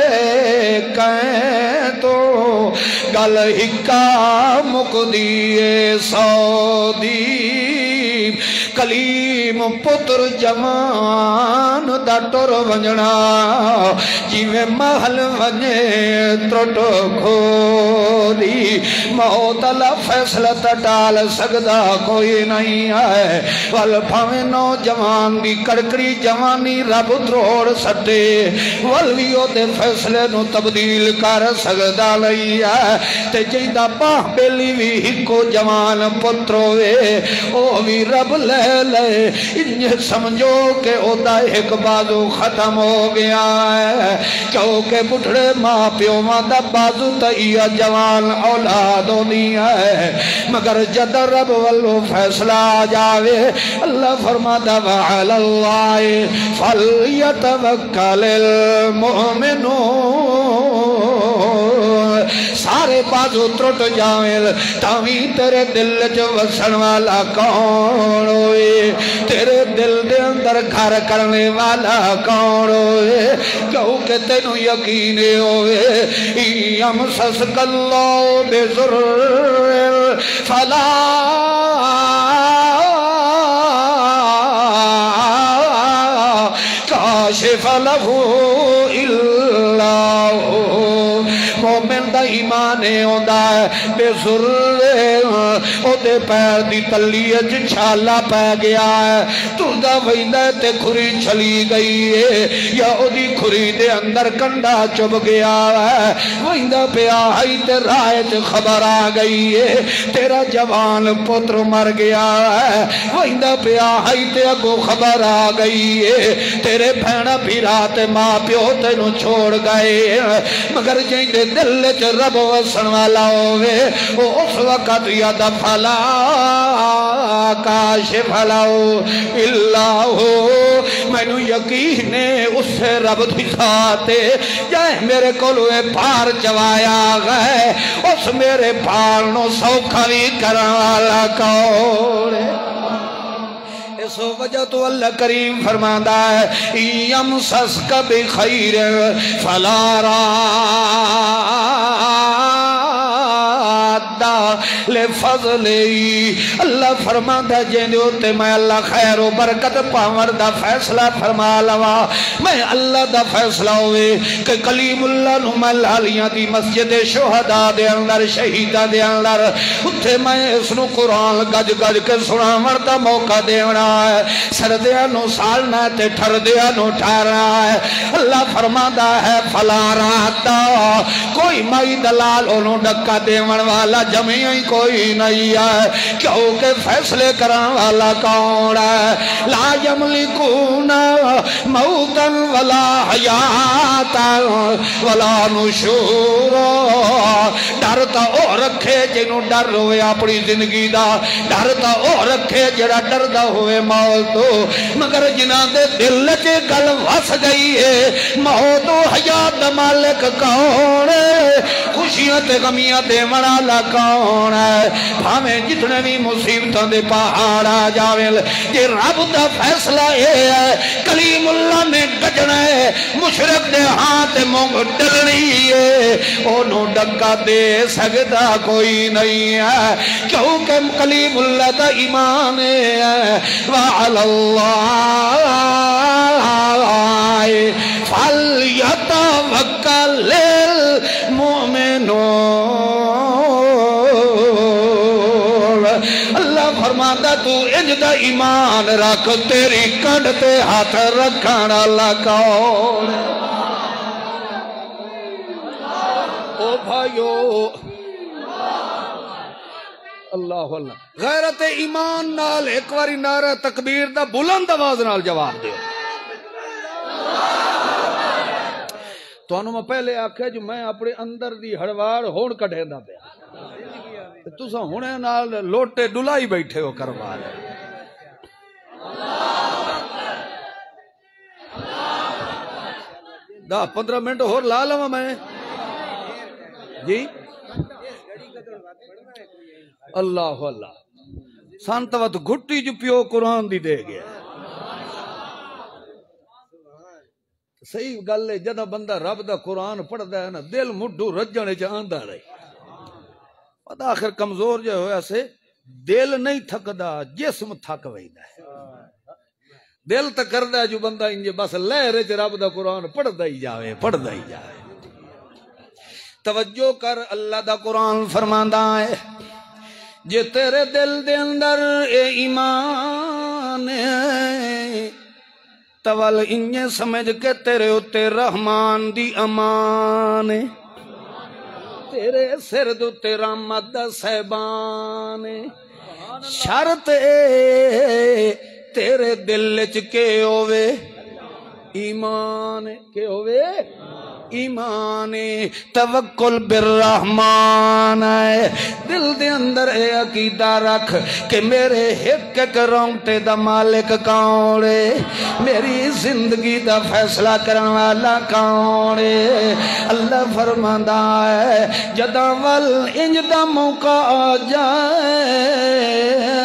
کہیں تو گل ہکا مک دیئے سو دی کلیم پتر جوان دا ٹر ونجنا جیویں محل ونجے ترٹ کھولی موت اللہ فیصلہ ٹال سکدا کوئی نہیں ہے وال بھاویں نوجوان دی کڑکڑی جوانی رب تروڑ سٹے والویو دے فیصلے نو تبدیل کر سکدا نہیں ہے تے جیندہ باہ بیلی بھی ہکو جوان پتروے او بھی رب لے لے انجھے سمجھو کہ او دا ایک بازو ختم ہو گیا ہے کیونکہ بڑھڑے ماں پیو ماں دا بازو تئیہ جوان اولاد ہونی ہے مگر جد رب والو فیصلہ جاوے اللہ فرماتا وعلى الله فليتوكل المؤمنون سارے بازو ترٹ جاویں تاویں تیرے دل جو وسن والا کون ہوئے تیرے دل دے اندر گھر کرنے والا کون ہوئے کیونکہ تینوں یقین ہوئے یمسسک اللہ بضر فلا کاشف لہ الا مومن دا ایمان ہوندا ہے بے ضرور او دے پیر دی تلیج چھالا پہ گیا ہے تو دا ویندہ تے کھری چلی گئی ہے یا او دی کھری دے اندر کنڈا چب گیا ہے ویندہ پہ آئی تے رائے خبر آ گئی ہے تیرا جوان پتر مر گیا ہے ویندہ پہ آئی تے اگو خبر آ گئی ہے تیرے بھینا بھی رات ماں پیو تینوں چھوڑ گئے مگر جائیں دے دل چ رب وسن والا ہوئے وہ اس وقت یاد فلا کاشف لہو الا ہو میں نو یقین اس سے رب دکھاتے جائے میرے کولوے پار چوایا گئے اس میرے پار نو سوکھوی کرن والا کون اس وجہ تو اللہ کریم فرماندہ ہے یمسسک بخیر فلا راد لفضلی اللہ فرماندہ جیندے ہوتے میں اللہ خیر و برکت پاور دا فیصلہ فرما لوا میں اللہ دا فیصلہ ہوئے کہ کلیم اللہ نو میں لالیاں دی مسجد شہداء دے اندر شہیدہ دے اندر اتھے میں اس نو قرآن گج گج کے سنا مردہ موقع دیونا ہے سردیاں نو سالنا ہے تے ٹھردیاں نو ٹھارنا ہے اللہ فرماندہ ہے فلا راتا کوئی مائی دلال انہوں ڈکا دیون والا جمعی کوئی نہیں ہے کیونکہ فیصلے کرن والا کون ہے لا یملکون موتا ولا حیاتا ولا نشورا ڈرتا او رکھے جنہوں ڈر ہوئے اپنی زندگی دا ڈرتا او رکھے جڑا ڈر دا ہوئے موت تو مگر جنہ دے دل کے گل وس گئی ہے موت و حیات مالک کون ہے خوشیاں تے غمیاں دے منالا کون ہے ہمیں جتنے بھی مصیبتوں دے پہاڑ آ جاویں یہ رب دا فیصلہ ہے کلیم اللہ نے گجنا ہے مشرق دے ہاتھ مونگ ڈلنی ہے انہوں ڈکا دے سکتا کوئی نہیں ہے کیونکہ کلیم اللہ دا ایمان ہے وعلى الله فليتوكل المؤمنون اللہ فرماتا تو انج دا ایمان رکھ تیری کنڈ تے ہاتھ رکھن اللہ کون او بھائیو اللہ اللہ غیرت ایمان نال ایک واری نعرہ تکبیر دا بلند آواز نال جواب دے تو انہوں میں پہلے آکھے جو میں اپنے اندر دی ہڑوار ہون کڑھے دا پیا تو سا ہونے نال لوٹے ڈلائی بیٹھے ہو کروا رہے دا پندرہ منٹ ہور لا لما میں جی اللہ اللہ سانتوت گھٹی جو پیو قرآن دی دے گیا صحیح گل ہے جدہ بندہ رب دا قرآن پڑھ دا ہے نا دل مڈو رجنے جاندہ رہی پتہ آخر کمزور جو ہویا سے دل نہیں تھکدا جسم تھک ویندا ہے دل تو کردا جو بندہ انج بس لہر وچ رب دا قرآن پڑھدا ہی جاوے پڑھدا ہی جاوے توجہ کر اللہ دا قرآن فرماندا ہے جے تیرے دل دے اندر اے ایمان ہے تول انج سمجھ کے تیرے اتے رحمان دی امان ہے تیرے سر دے رحمت دا صحبان ہے شرط اے تیرے دل وچ کے ہووے ایمان کے ہووے ایمان توکل بالرحمان ہے دل دے اندر اے عقیدہ رکھ کہ میرے ایک ایک رونگٹے دا مالک کون ہے میری زندگی دا فیصلہ کرن والا کون ہے اللہ فرماندا ہے جداں ول انج دا موقع آ جائے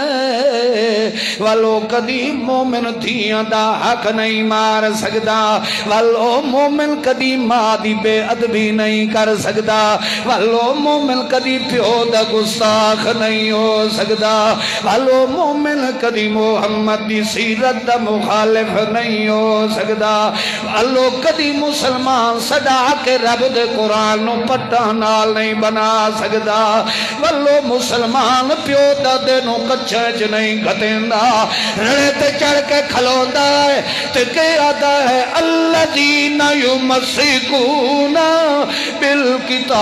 والو کدی مومن دھیاں دا حق نہیں مار سکدا والو مومن کدی ماں دی بے ادبی نہیں کر سکدا والو مومن کدی پیو دا گستاخ نہیں ہو سکدا والو مومن کدی محمد دی سیرت دا مخالف نہیں ہو سکدا والو کدی مسلمان صدا کے رب دے قرآن نو پٹا نال نہیں بنا سکدا والو مسلمان پیو دا دے نو کچھے چ نہیں گھتیندا رڑے تے چڑھ کے کھلوندا ہے تے کہہ آدا ہے الذین یمسکون بالکتاب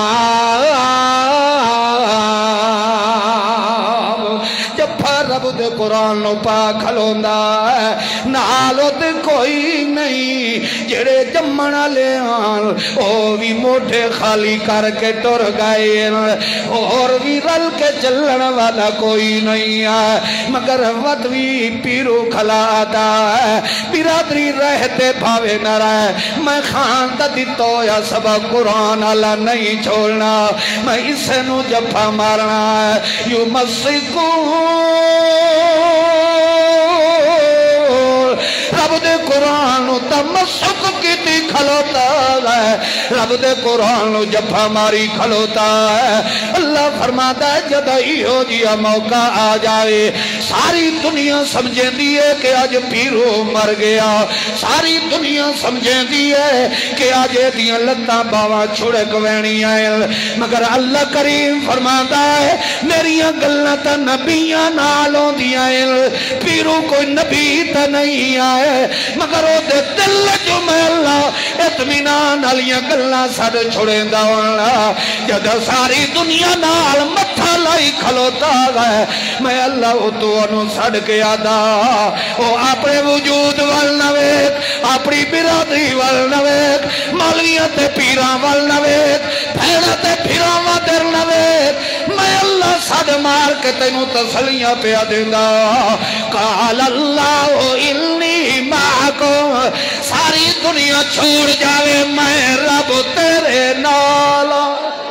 جب رب دے قرآن نو پا کھلوندا ہے نالو تے کوئی نہیں جڑے جمن والے آن او بھی موٹے خالی کر کے ٹر گئے اور بھی رل کے چلن والا کوئی نہیں ہے مگر ودوی پیرو کھلاتا ہے برادری رہتے بھاوے نہ رہے میں خان دا دیتو یا سبب قرآن اللہ نہیں چھوڑنا میں اسے نو جفا مارنا ہے یو مسکون رب دے قرآن تمسک کیتی کھلوتا ہے رب دے قرآن جفا ماری کھلوتا ہے اللہ فرماتا ہے جب ایہو جیا موقع آ جائے ساری دنیا سمجھیں دیئے کہ آج پیرو مر گیا ساری دنیا سمجھیں دیئے کہ آج دیاں لتاں باواں چھوڑے کوینی آئے مگر اللہ کریم فرماتا ہے میریاں گلتا نبیاں نالوں دیا پیرو کوئی نبی تا نہیں آئے مگر او دے دل جو میں اللہ اتمنان علیاں گلنا سڑ چھوڑیں دا اللہ جد ساری دنیا نال متھا لائی کھلوتا گئے میں اللہ تو انو سڑ کے آدھا او اپنے وجود والنویت اپنی برادری والنویت مالیت پیران والنویت پھیڑت پیران وادر نویت میں اللہ سڑ مار کے تینوں تسلیاں پہ دیندہ قال اللہ انی معکم ساری دنیا چھوڑ جاوے میں رب تیرے نالا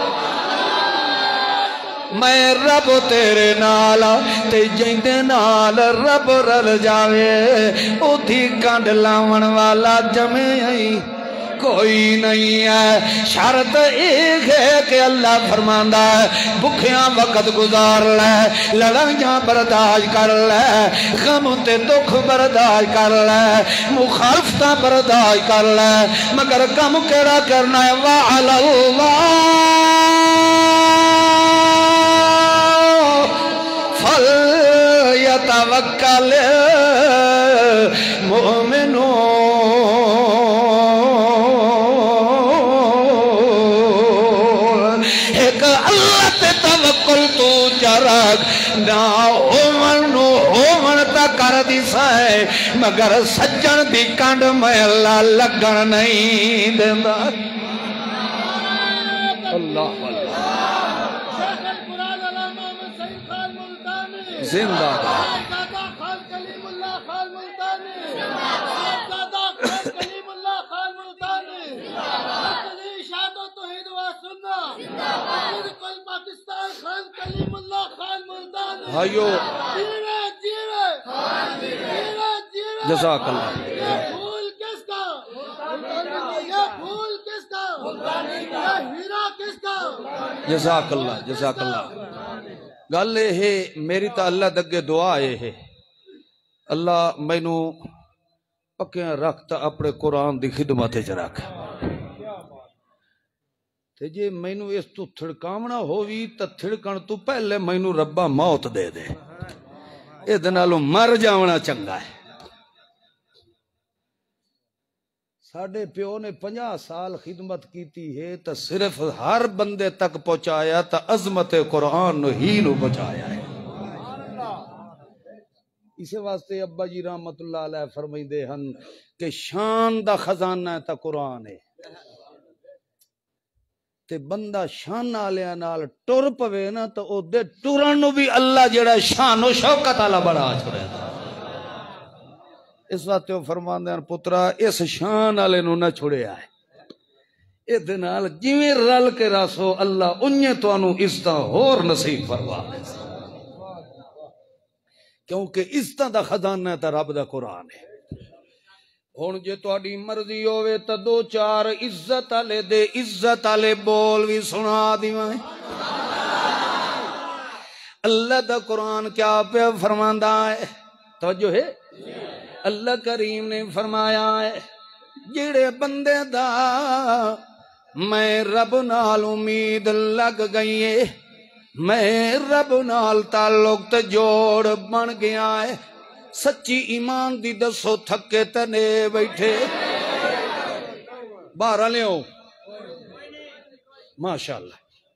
میں رب تیرے نالا تے جیندے نال رب رل جاوے او تھی کانڈ لاون والا جمعی کوئی نہیں ہے شرط ایک ہے کہ اللہ فرماندہ ہے بکھیاں وقت گزار لے لڑائیاں برداشت کر لے غم تے دکھ برداشت کر لے مخالفتہ برداشت کر لے مگر کم کیڑا کرنا ہے وَعَلَى اللَّهِ فَلْيَتَوَكَّلِ الْمُؤْمِنُونَ نہ ہومن نو ہومن تا کر دی سائے مگر سجن دی کنڈ میں اللہ لگن نہیں دیندہ اللہ اللہ زندہ پاکستان خان کلیم اللہ خان ملتانی بھائیو جزاک اللہ یہ پھول کس کا یہ پھول کس کا یہ ہیرا کس کا جزاک اللہ جزاک اللہ گل ہے میری تا اللہ دگے دعا ہے اللہ مینو پکیاں رکھتا اپنے قرآن دی خدمت چ رکھ تے جے مینو اس تو تھڑکاونا ہووی تا تھڑکن تو پہلے مینو ربا موت دے دے اے دنالو مر جاونا چنگا ہے ساڑھے پیو نے پنجا سال خدمت کیتی ہے تا صرف ہر بندے تک پہنچایا تا عظمت قرآن نو ہی نو پہنچایا ہے اسے واسطے ابا جی رحمت اللہ علیہ فرمائیندے ہن کہ شان دا خزانہ ہے تا قرآن ہے تے بندہ شان آلیاں نال ٹر پوے نا تو او دے ٹرن نو بھی اللہ جڑا شان و شوکت آلا بڑا چھوڑے دا اس وقت وہ فرماندے ہیں پترا اس شان آلے نو نہ چھوڑے آئے اے دنال جویں رل کے راسو اللہ انہیں تو انو عزتہ ہور نصیب فرما دے کیونکہ عزتہ دا خزانہ تا رب دا قرآن ہے ہون جے تواڈی مرضی ہوئے تا دو چار عزت آلے دے عزت آلے بول بھی سنا دیوائیں اللہ دا قرآن کیا پہ فرماندہ ہے توجہ ہے اللہ کریم نے فرمایا ہے جڑے بندے دا میں رب نال امید لگ گئی ہے میں رب نال تعلق تے جوڑ بن گیا ہے سچی ایمان دی دسو تھکے تنے بیٹھے بارہ لے ہو ماشاءاللہ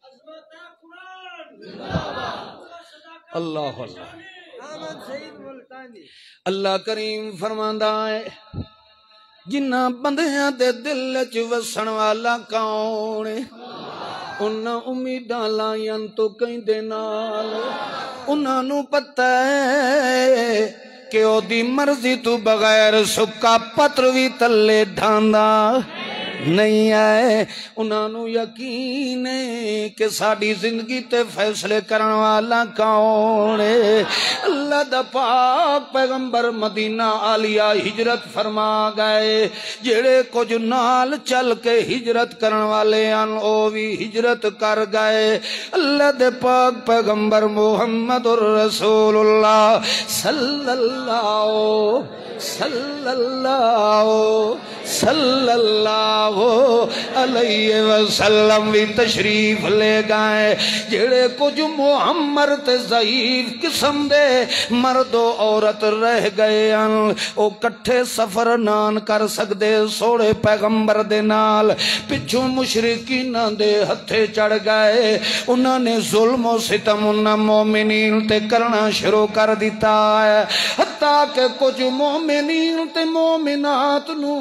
اللہ اللہ اللہ کریم فرماندہ ہے جنہ بندیاں دے دل چ وسن والا کون انہاں امیداں لائیاں تو کہیں دے نال انہاں نو پتہ ہے کہ او دی مرضی تو بغیر سکا پتر بھی تلے ڈھاندا نہیں ہے انہاں نو یقین ہے کہ ساڑی زندگی تے فیصلے کرن والا کون ہے اللہ دا پاک پیغمبر مدینہ عالیہ ہجرت فرما گئے جڑے کچھ نال چل کے ہجرت کرن والے ان او بھی ہجرت کر گئے اللہ دے پاک پیغمبر محمد الرسول اللہ صلی اللہ صلی اللہ صلی اللہ علیہ وسلم بھی تشریف لے گئے جڑے کچھ معمر تے ضعیف قسم دے مرد و عورت رہ گئے ان او کٹھے سفر نان کر سکدے سوڑے پیغمبر دے نال پچھوں مشرکین دے ہتھے چڑھ گئے انہاں نے ظلم و ستم انہاں مومنین تے کرنا شروع کر دیتا ہے حتیٰ کہ کچھ مومنین تے مومنات نو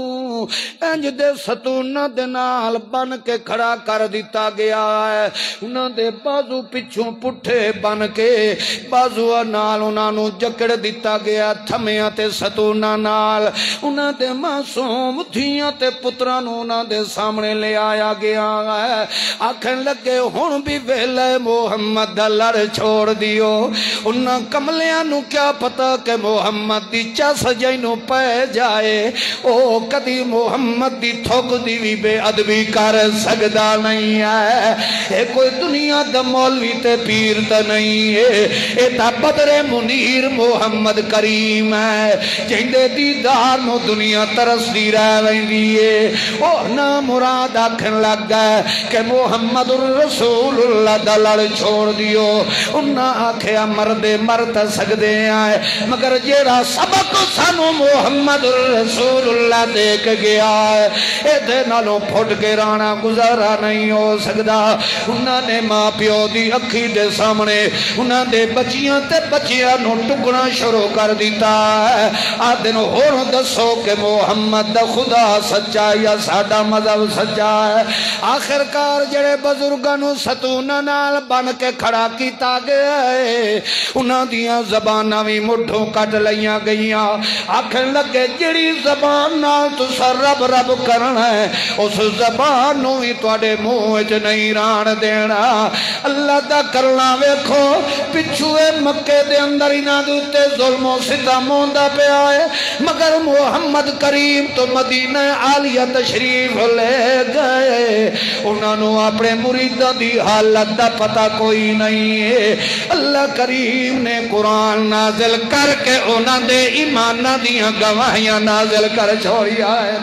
انج دے ستون دے نال بن کے کھڑا کر دیتا گیا ہے انہاں دے بازو پچھوں پٹھے بن کے بازو نال انہاں نو جکڑ دیتا گیا تھمیاں تے ستوناں نال انہاں دے معصوم دھیاں تے پتراں نو انہاں دے سامنے لے آیا گیا ہے آکھن لگے ہن بھی ویلے محمد دا لڑ چھوڑ دیو انہاں کملیاں نو کیا پتہ کہ محمد دی چس جینو پہ جائے او کدی محمد دی تھوک دی بھی بے ادبی کر سکدا نہیں ہے اے کوئی دنیا دا مولوی تے پیر تے نہیں ہے اے تا بدر منیر محمد کریم ہے جہندے دیدار نو دنیا ترس دی رہ ویندی ہے او نا مراد آکھن لگ گئے کہ محمد الرسول اللہ دا لڑ چھوڑ دیو انہاں آکھیا مردے مرد سکدے آئے مگر جیڑا سبق سانو محمد الرسول اللہ دیکھ گیا ہے اے دے نالوں پھٹ کے رانا گزارا نہیں ہو سکدا انہاں نے ماں پیو دی اکھی دے سامنے انہاں دے بچیاں تے بچیاں نو ٹکنا شروع کر دیتا ہے آدھن ہور دسو کہ محمد دا خدا سچا یا ساڈا مذہب سچا ہے آخر کار جڑے بزرگاں نو ستون نال بن کے کھڑا کیتا گیا ہے انہاں دیاں زباناں وی مٹھوں کٹ لیاں گئیاں آکھن لگے جڑی زبان نال تسا رب رب کرنا ہے اس زبان نو ہی تواڈے منہ وچ نہیں ران دینا اللہ دا کرنا ویکھو پچھوے مکے دے اندر انہاں دے تے ظلم و ستم ہوندا پیا ہے مگر محمد کریم تو مدینہ عالیہ تشریف لے گئے انہاں نو اپنے مریداں دی حالت دا پتہ کوئی نہیں ہے اللہ کریم نے قرآن نازل کر کے انہاں دے ایماناں دیاں گواہیاں نازل کر چھوڑیا ہے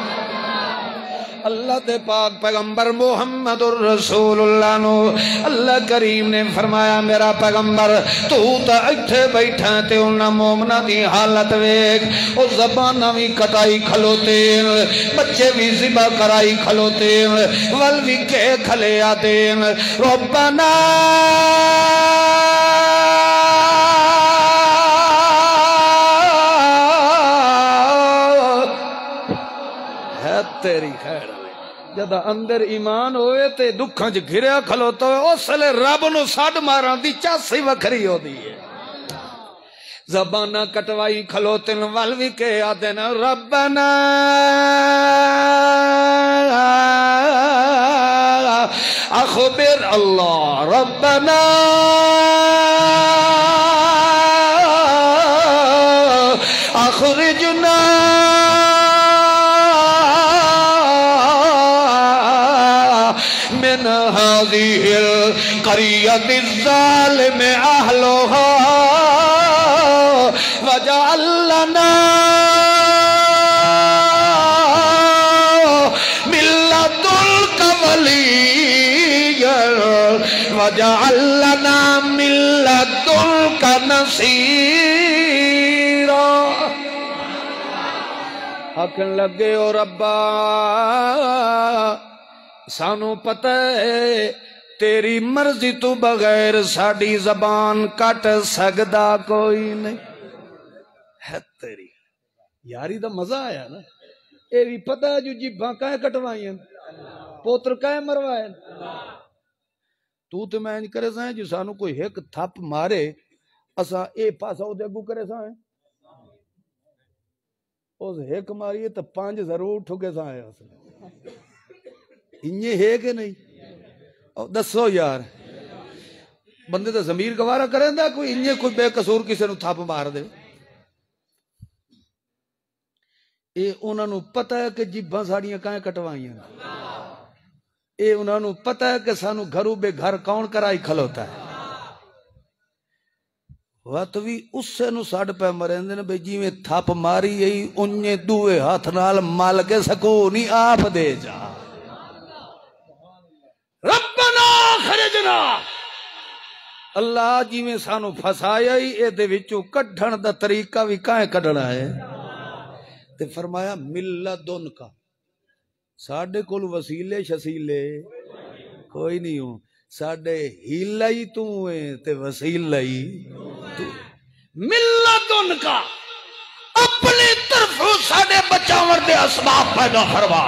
اللہ دے پاک پیغمبر محمد الرسول اللہ نو اللہ کریم نے فرمایا میرا پیغمبر تو تا ایتھے بیٹھا تے انہاں مومنہ دی حالت ویک او زبانہ بھی کٹائی کھلوتے بچے بھی ذبح کرائی کھلوتے ول بھی کے کھلے آتے ربنا ہے تیری خیر جدا اندر ایمان ہوئے تے دکھاں چ گھریا کھلوتا ہوئے اس لئے رب نو ساڈ ماران دی چاسی وکھری ہو دی ہے زبانہ کٹوائی کھلوتے ول بھی کے آدھے نا ربنا اخبر اللہ ربنا اخرجنا من هذه القرية الظالم أهلها وجعل لنا من لدنك وليا وجعل لنا من لدنك نصيرا آکھن لگے او ربا سانو پتہ ہے تیری مرضی تو بغیر ساڑی زبان کٹ سکدا کوئی نہیں ہے تیری یاری دا مزہ آیا نا اے بھی پتہ ہے جو جیباں کہیں کٹوائیں پوتر کہیں مروائیں تو تے میں نہیں کرے سائیں جو سانو کوئی ایک تھپ مارے اسا اے پاسا ہو دے گو کرے سائیں اس ایک ماریے تو پانچ ضرور ٹھوکے سائیں انجھے ہے کہ نہیں دسو یار بندے تو ضمیر گوارا کریں دا کوئی انجھے کوئی بے قصور کسی نو تھاپ مار دے اے انہوں نے پتہ ہے کہ جیباں ساڑیاں کہیں کٹوائیں اے انہوں نے پتہ ہے کہ سانو گھروں بے گھر کون کرائی کھلوتا ہے وقت بھی اس سے نو ساڑھ پہ مرین دینے بے جی میں تھاپ ماری یہی انجھے دوئے ہاتھ نال مال کے سکونی آپ دے جا ربنا خرجنا اللہ جی میں سانو پھسایا ہی اے دے وچو کڈھن دا طریقہ بھی کائیں کڈھنا ہے تے فرمایا ملدن کا ساڑھے کل وسیلے شسیلے کوئی نہیں ہوں ساڑھے ہیلہ ہی تو ہوئے تے وسیلہ ہی تو ملدن کا اپنی طرف ساڑھے بچاور دے اسباب پیدا کروا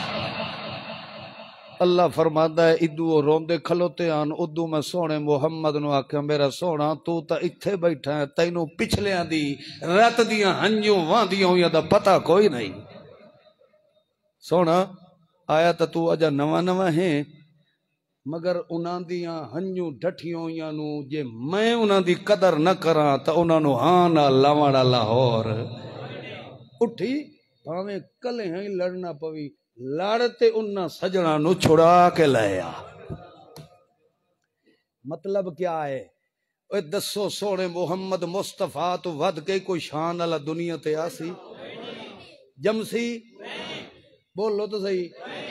اللہ فرماتا ہے ادو روندے کھلوتے آن ادو میں سونے محمد نو آکھا میرا سونا تو تا اتھے بیٹھا ہے تینوں پچھلے آن دی رات دیاں ہنجوں وان دیاں ہوئی دا پتہ کوئی نہیں سونا آیا تا تو اجا نوا نوا ہیں مگر انہاں دیاں ہنجوں ڈھٹیوں ہوئی نو جے میں انہاں دی قدر نہ کراں تا انہاں نو ہانا لاوانا لاہور اٹھی پاویں کلے ہیں لڑنا پوی لڑتے انہاں سجنا نو چھڑا کے لیا مطلب کیا ہے اے دسو سونے محمد مصطفیٰ تو ود کے کوئی شان اللہ دنیا تے آسی جمسی بولو تو صحیح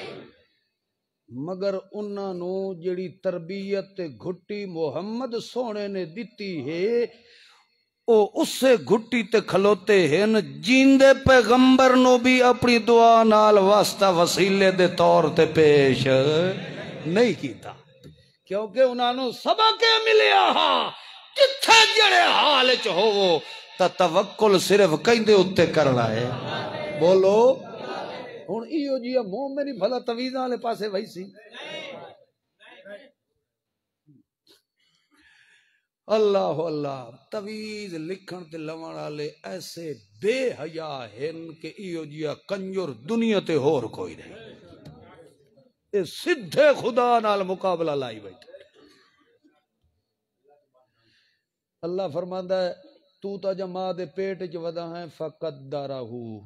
مگر انہاں نو جڑی تربیت گھٹی محمد سونے نے دیتی ہے او اس سے گھٹی تے کھلوتے ہیں جیندے پیغمبر نو بھی اپنی دعا نال واسطہ وسیلے دے طور تے پیش نہیں کیتا کیونکہ انہاں نو سبق ملیا ہاں جتھے جڑے حال چ ہوو تا توکل صرف کیندے اتے کرنا ہے بولو ہن ایو جی مومن بھلا تویزاں والے پاسے وئی سی اللہ اللہ تویز لکھن تے لوان والے ایسے بے حیا ہن کہ ایو جیا کنجر دنیا تے ہور کوئی نہیں، اے سدھے خدا نال مقابلہ لائی بیٹھے۔ اللہ فرماندا ہے تو تا جا ماں دے پیٹ وچ ودا ہے فقدرہ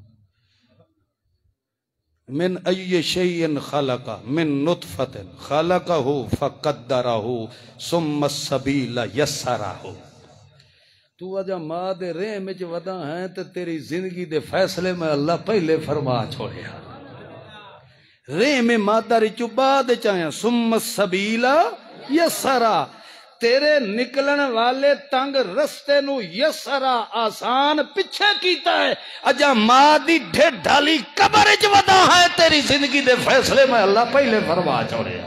من ای شیء خلق من نطفۃ خلقہ فقدرہ ثم السبیل یسرہ۔ تو اجا ماں دے رحم وچ ودا ہے تے تیری زندگی دے فیصلے میں اللہ پہلے فرما چھوڑیا، رحم مادر وچوں بعد وچ آیا، ثم السبیل یسرہ، تیرے نکلن والے تنگ رستے نو یسرا آسان پیچھے کیتا ہے، اجا ماں دی ڈھڈ ڈالی قبر وچ ودا ہے، تیری زندگی دے فیصلے میں اللہ پہلے فرما چھوڑے۔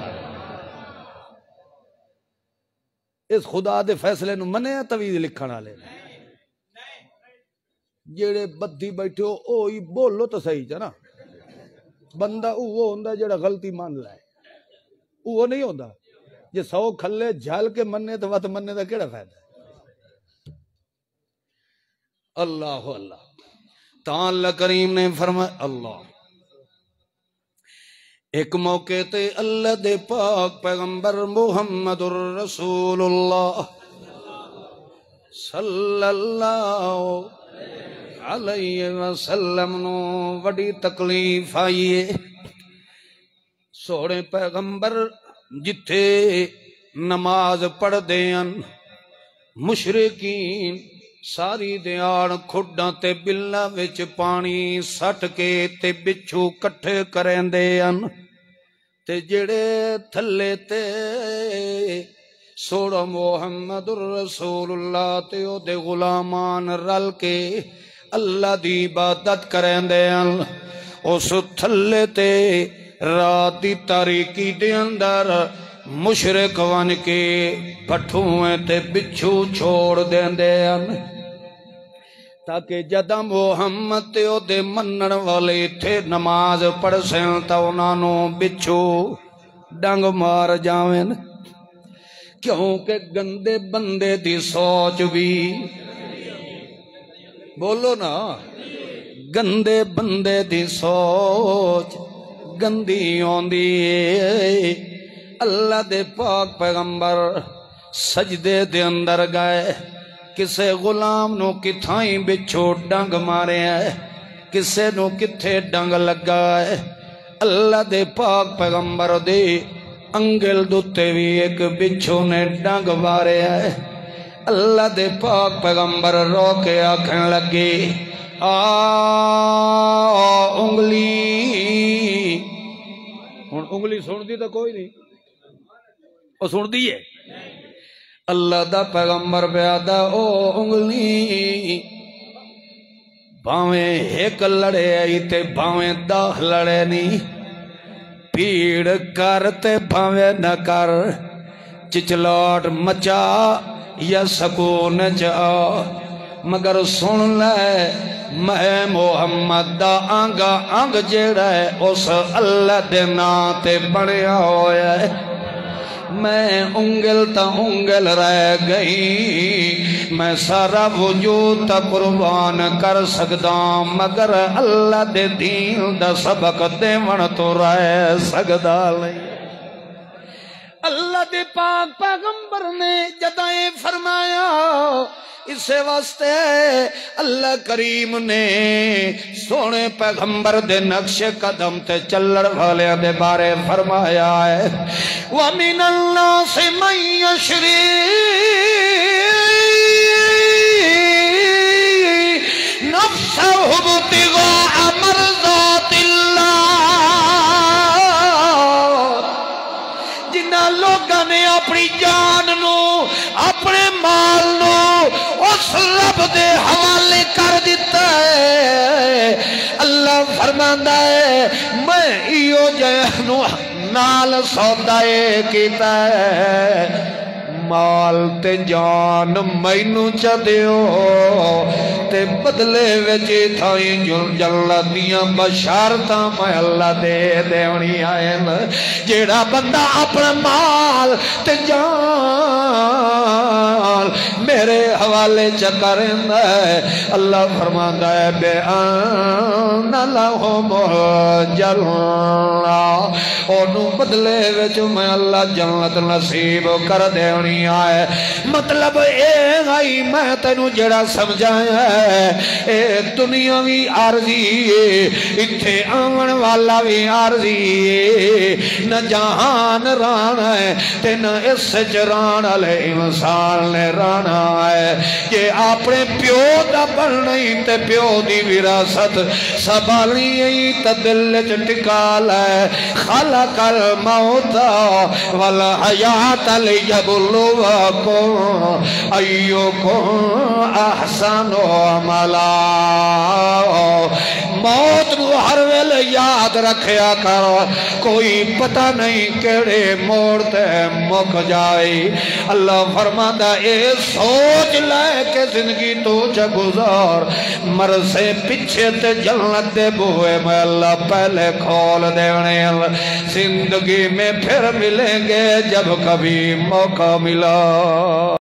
اس خدا دے فیصلے نو منیا تویز لکھن والے جڑے بدھی بیٹھے ہو اوہی بولو تو صحیح چ نا، بندہ اوہ ہوندا جڑا غلطی مان لائے، اوہ نہیں ہوندا جے سو کھلے جھل کے مننے تو وقت مننے دا کیڑا فائدہ ہے؟ اللہ اللہ تاں اللہ کریم نے فرمایا، اللہ ایک موقع تے اللہ دے پاک پیغمبر محمد الرسول اللہ صلی اللہ علیہ وسلم نو وڈی تکلیف آئیے۔ سوڑے پیغمبر جتھے نماز پڑھ دیاں مشرکین ساری دیاں کھڈاں تے بلا وچ پانی سٹ کے تے بچھو کٹھے کریں دیاں تے جڑے تھلے تے سوڑا محمد الرسول اللہ تے او دے غلامان رل کے اللہ دی عبادت کریں دیاں، اس تھلے تے رات دی تاریکی دے اندر مشرک ون کے پٹھویں تے بچھو چھوڑ دیں دے ان تاکہ جدہ محمد تے او دے منن والے تھے نماز پڑھ سین تا انہوں بچھو ڈنگ مار جاویں، کیونکہ گندے بندے دی سوچ بھی بولو نا، گندے بندے دی سوچ گندی ہوندی ہے۔ اللہ دے پاک پیغمبر سجدے دے اندر گئے، کسے غلام نو کتھائیں بچھو ڈنگ مارے ہے، کسے نو کتھے ڈنگ لگا ہے، اللہ دے پاک پیغمبر دے انگل دوتے بھی ایک بچھو نے ڈنگ مارے ہے۔ اللہ دے پاک پیغمبر رو کے آکھیں لگے آ انگلی، ہن انگلی سن دی تو کوئی نہیں، وہ سن دی ہے، اللہ دا پیغمبر بیادا او انگلی باویں ایک لڑے آئی تے باویں داہ لڑے نہیں، پیڑ کرتے باویں نہ کر، چچلاٹ مچا یا سکون جا، مگر سن لے میں محمد دا آنگا آنگ جیڑا ہے اس اللہ دے ناتے بڑھیا ہویا ہے، میں انگل تا انگل رہ گئی، میں سارا وجود تا قربان کر سکتا مگر اللہ دے دین دا سبق دے من تو رہ سکتا نہیں۔ اللہ دے پاک پیغمبر نے جدائیں فرمایا، اسے واسطے اللہ کریم نے سونے پیغمبر دے نقش قدم تے چلڑ والے دے بارے فرمایا ہے، وَمِنَ النَّاسِ مَن يَشْرِي نَفْسَهُ ابْتِغَاءَ مَرْضَاتِ لوگاں نے اپنی جان نو اپنے مال نو اس رب دے حوالے کر دیتا ہے۔ اللہ فرماندا ہے میں ایو جہنو نال سودائے کیتا ہے، مال تے جان مینوں چا دیو تے بدلے وچے تھائیں جنت دیاں بشارتاں میں اللہ دے دیونی آئے جیڑا بندہ اپنا مال تے جان میرے حوالے چکرن ہے اللہ فرماندا ہے بے آن لہم الجنہ انہوں بدلے وچ میں اللہ جنت نصیب کر دیونی آئے مطلب اے گئی میں تینوں جڑا سمجھایا ہے اے دنیا بھی عارضی اتھے آمن والا بھی عارضی نہ جہان رانا ہے تے نہ اس چران علی انسان نے رانا ہے کہ اپنے پیو دا بننی تے پیو دی وراثت سبالنی ای تے دل وچ ٹکال ہے خلق الموت والحیات لیبلوکم ایوکم احسن عملا موت نو ہر ویل یاد رکھیا کرو کوئی پتہ نہیں کیڑے موڑ تے مک جائے اللہ فرماتا اے سوچ لے کہ زندگی تو چا گزار مرسے پچھے تے جنت دے بوئے میں اللہ پہلے کھول دیونے زندگی میں پھر ملیں گے جب کبھی موقع ملا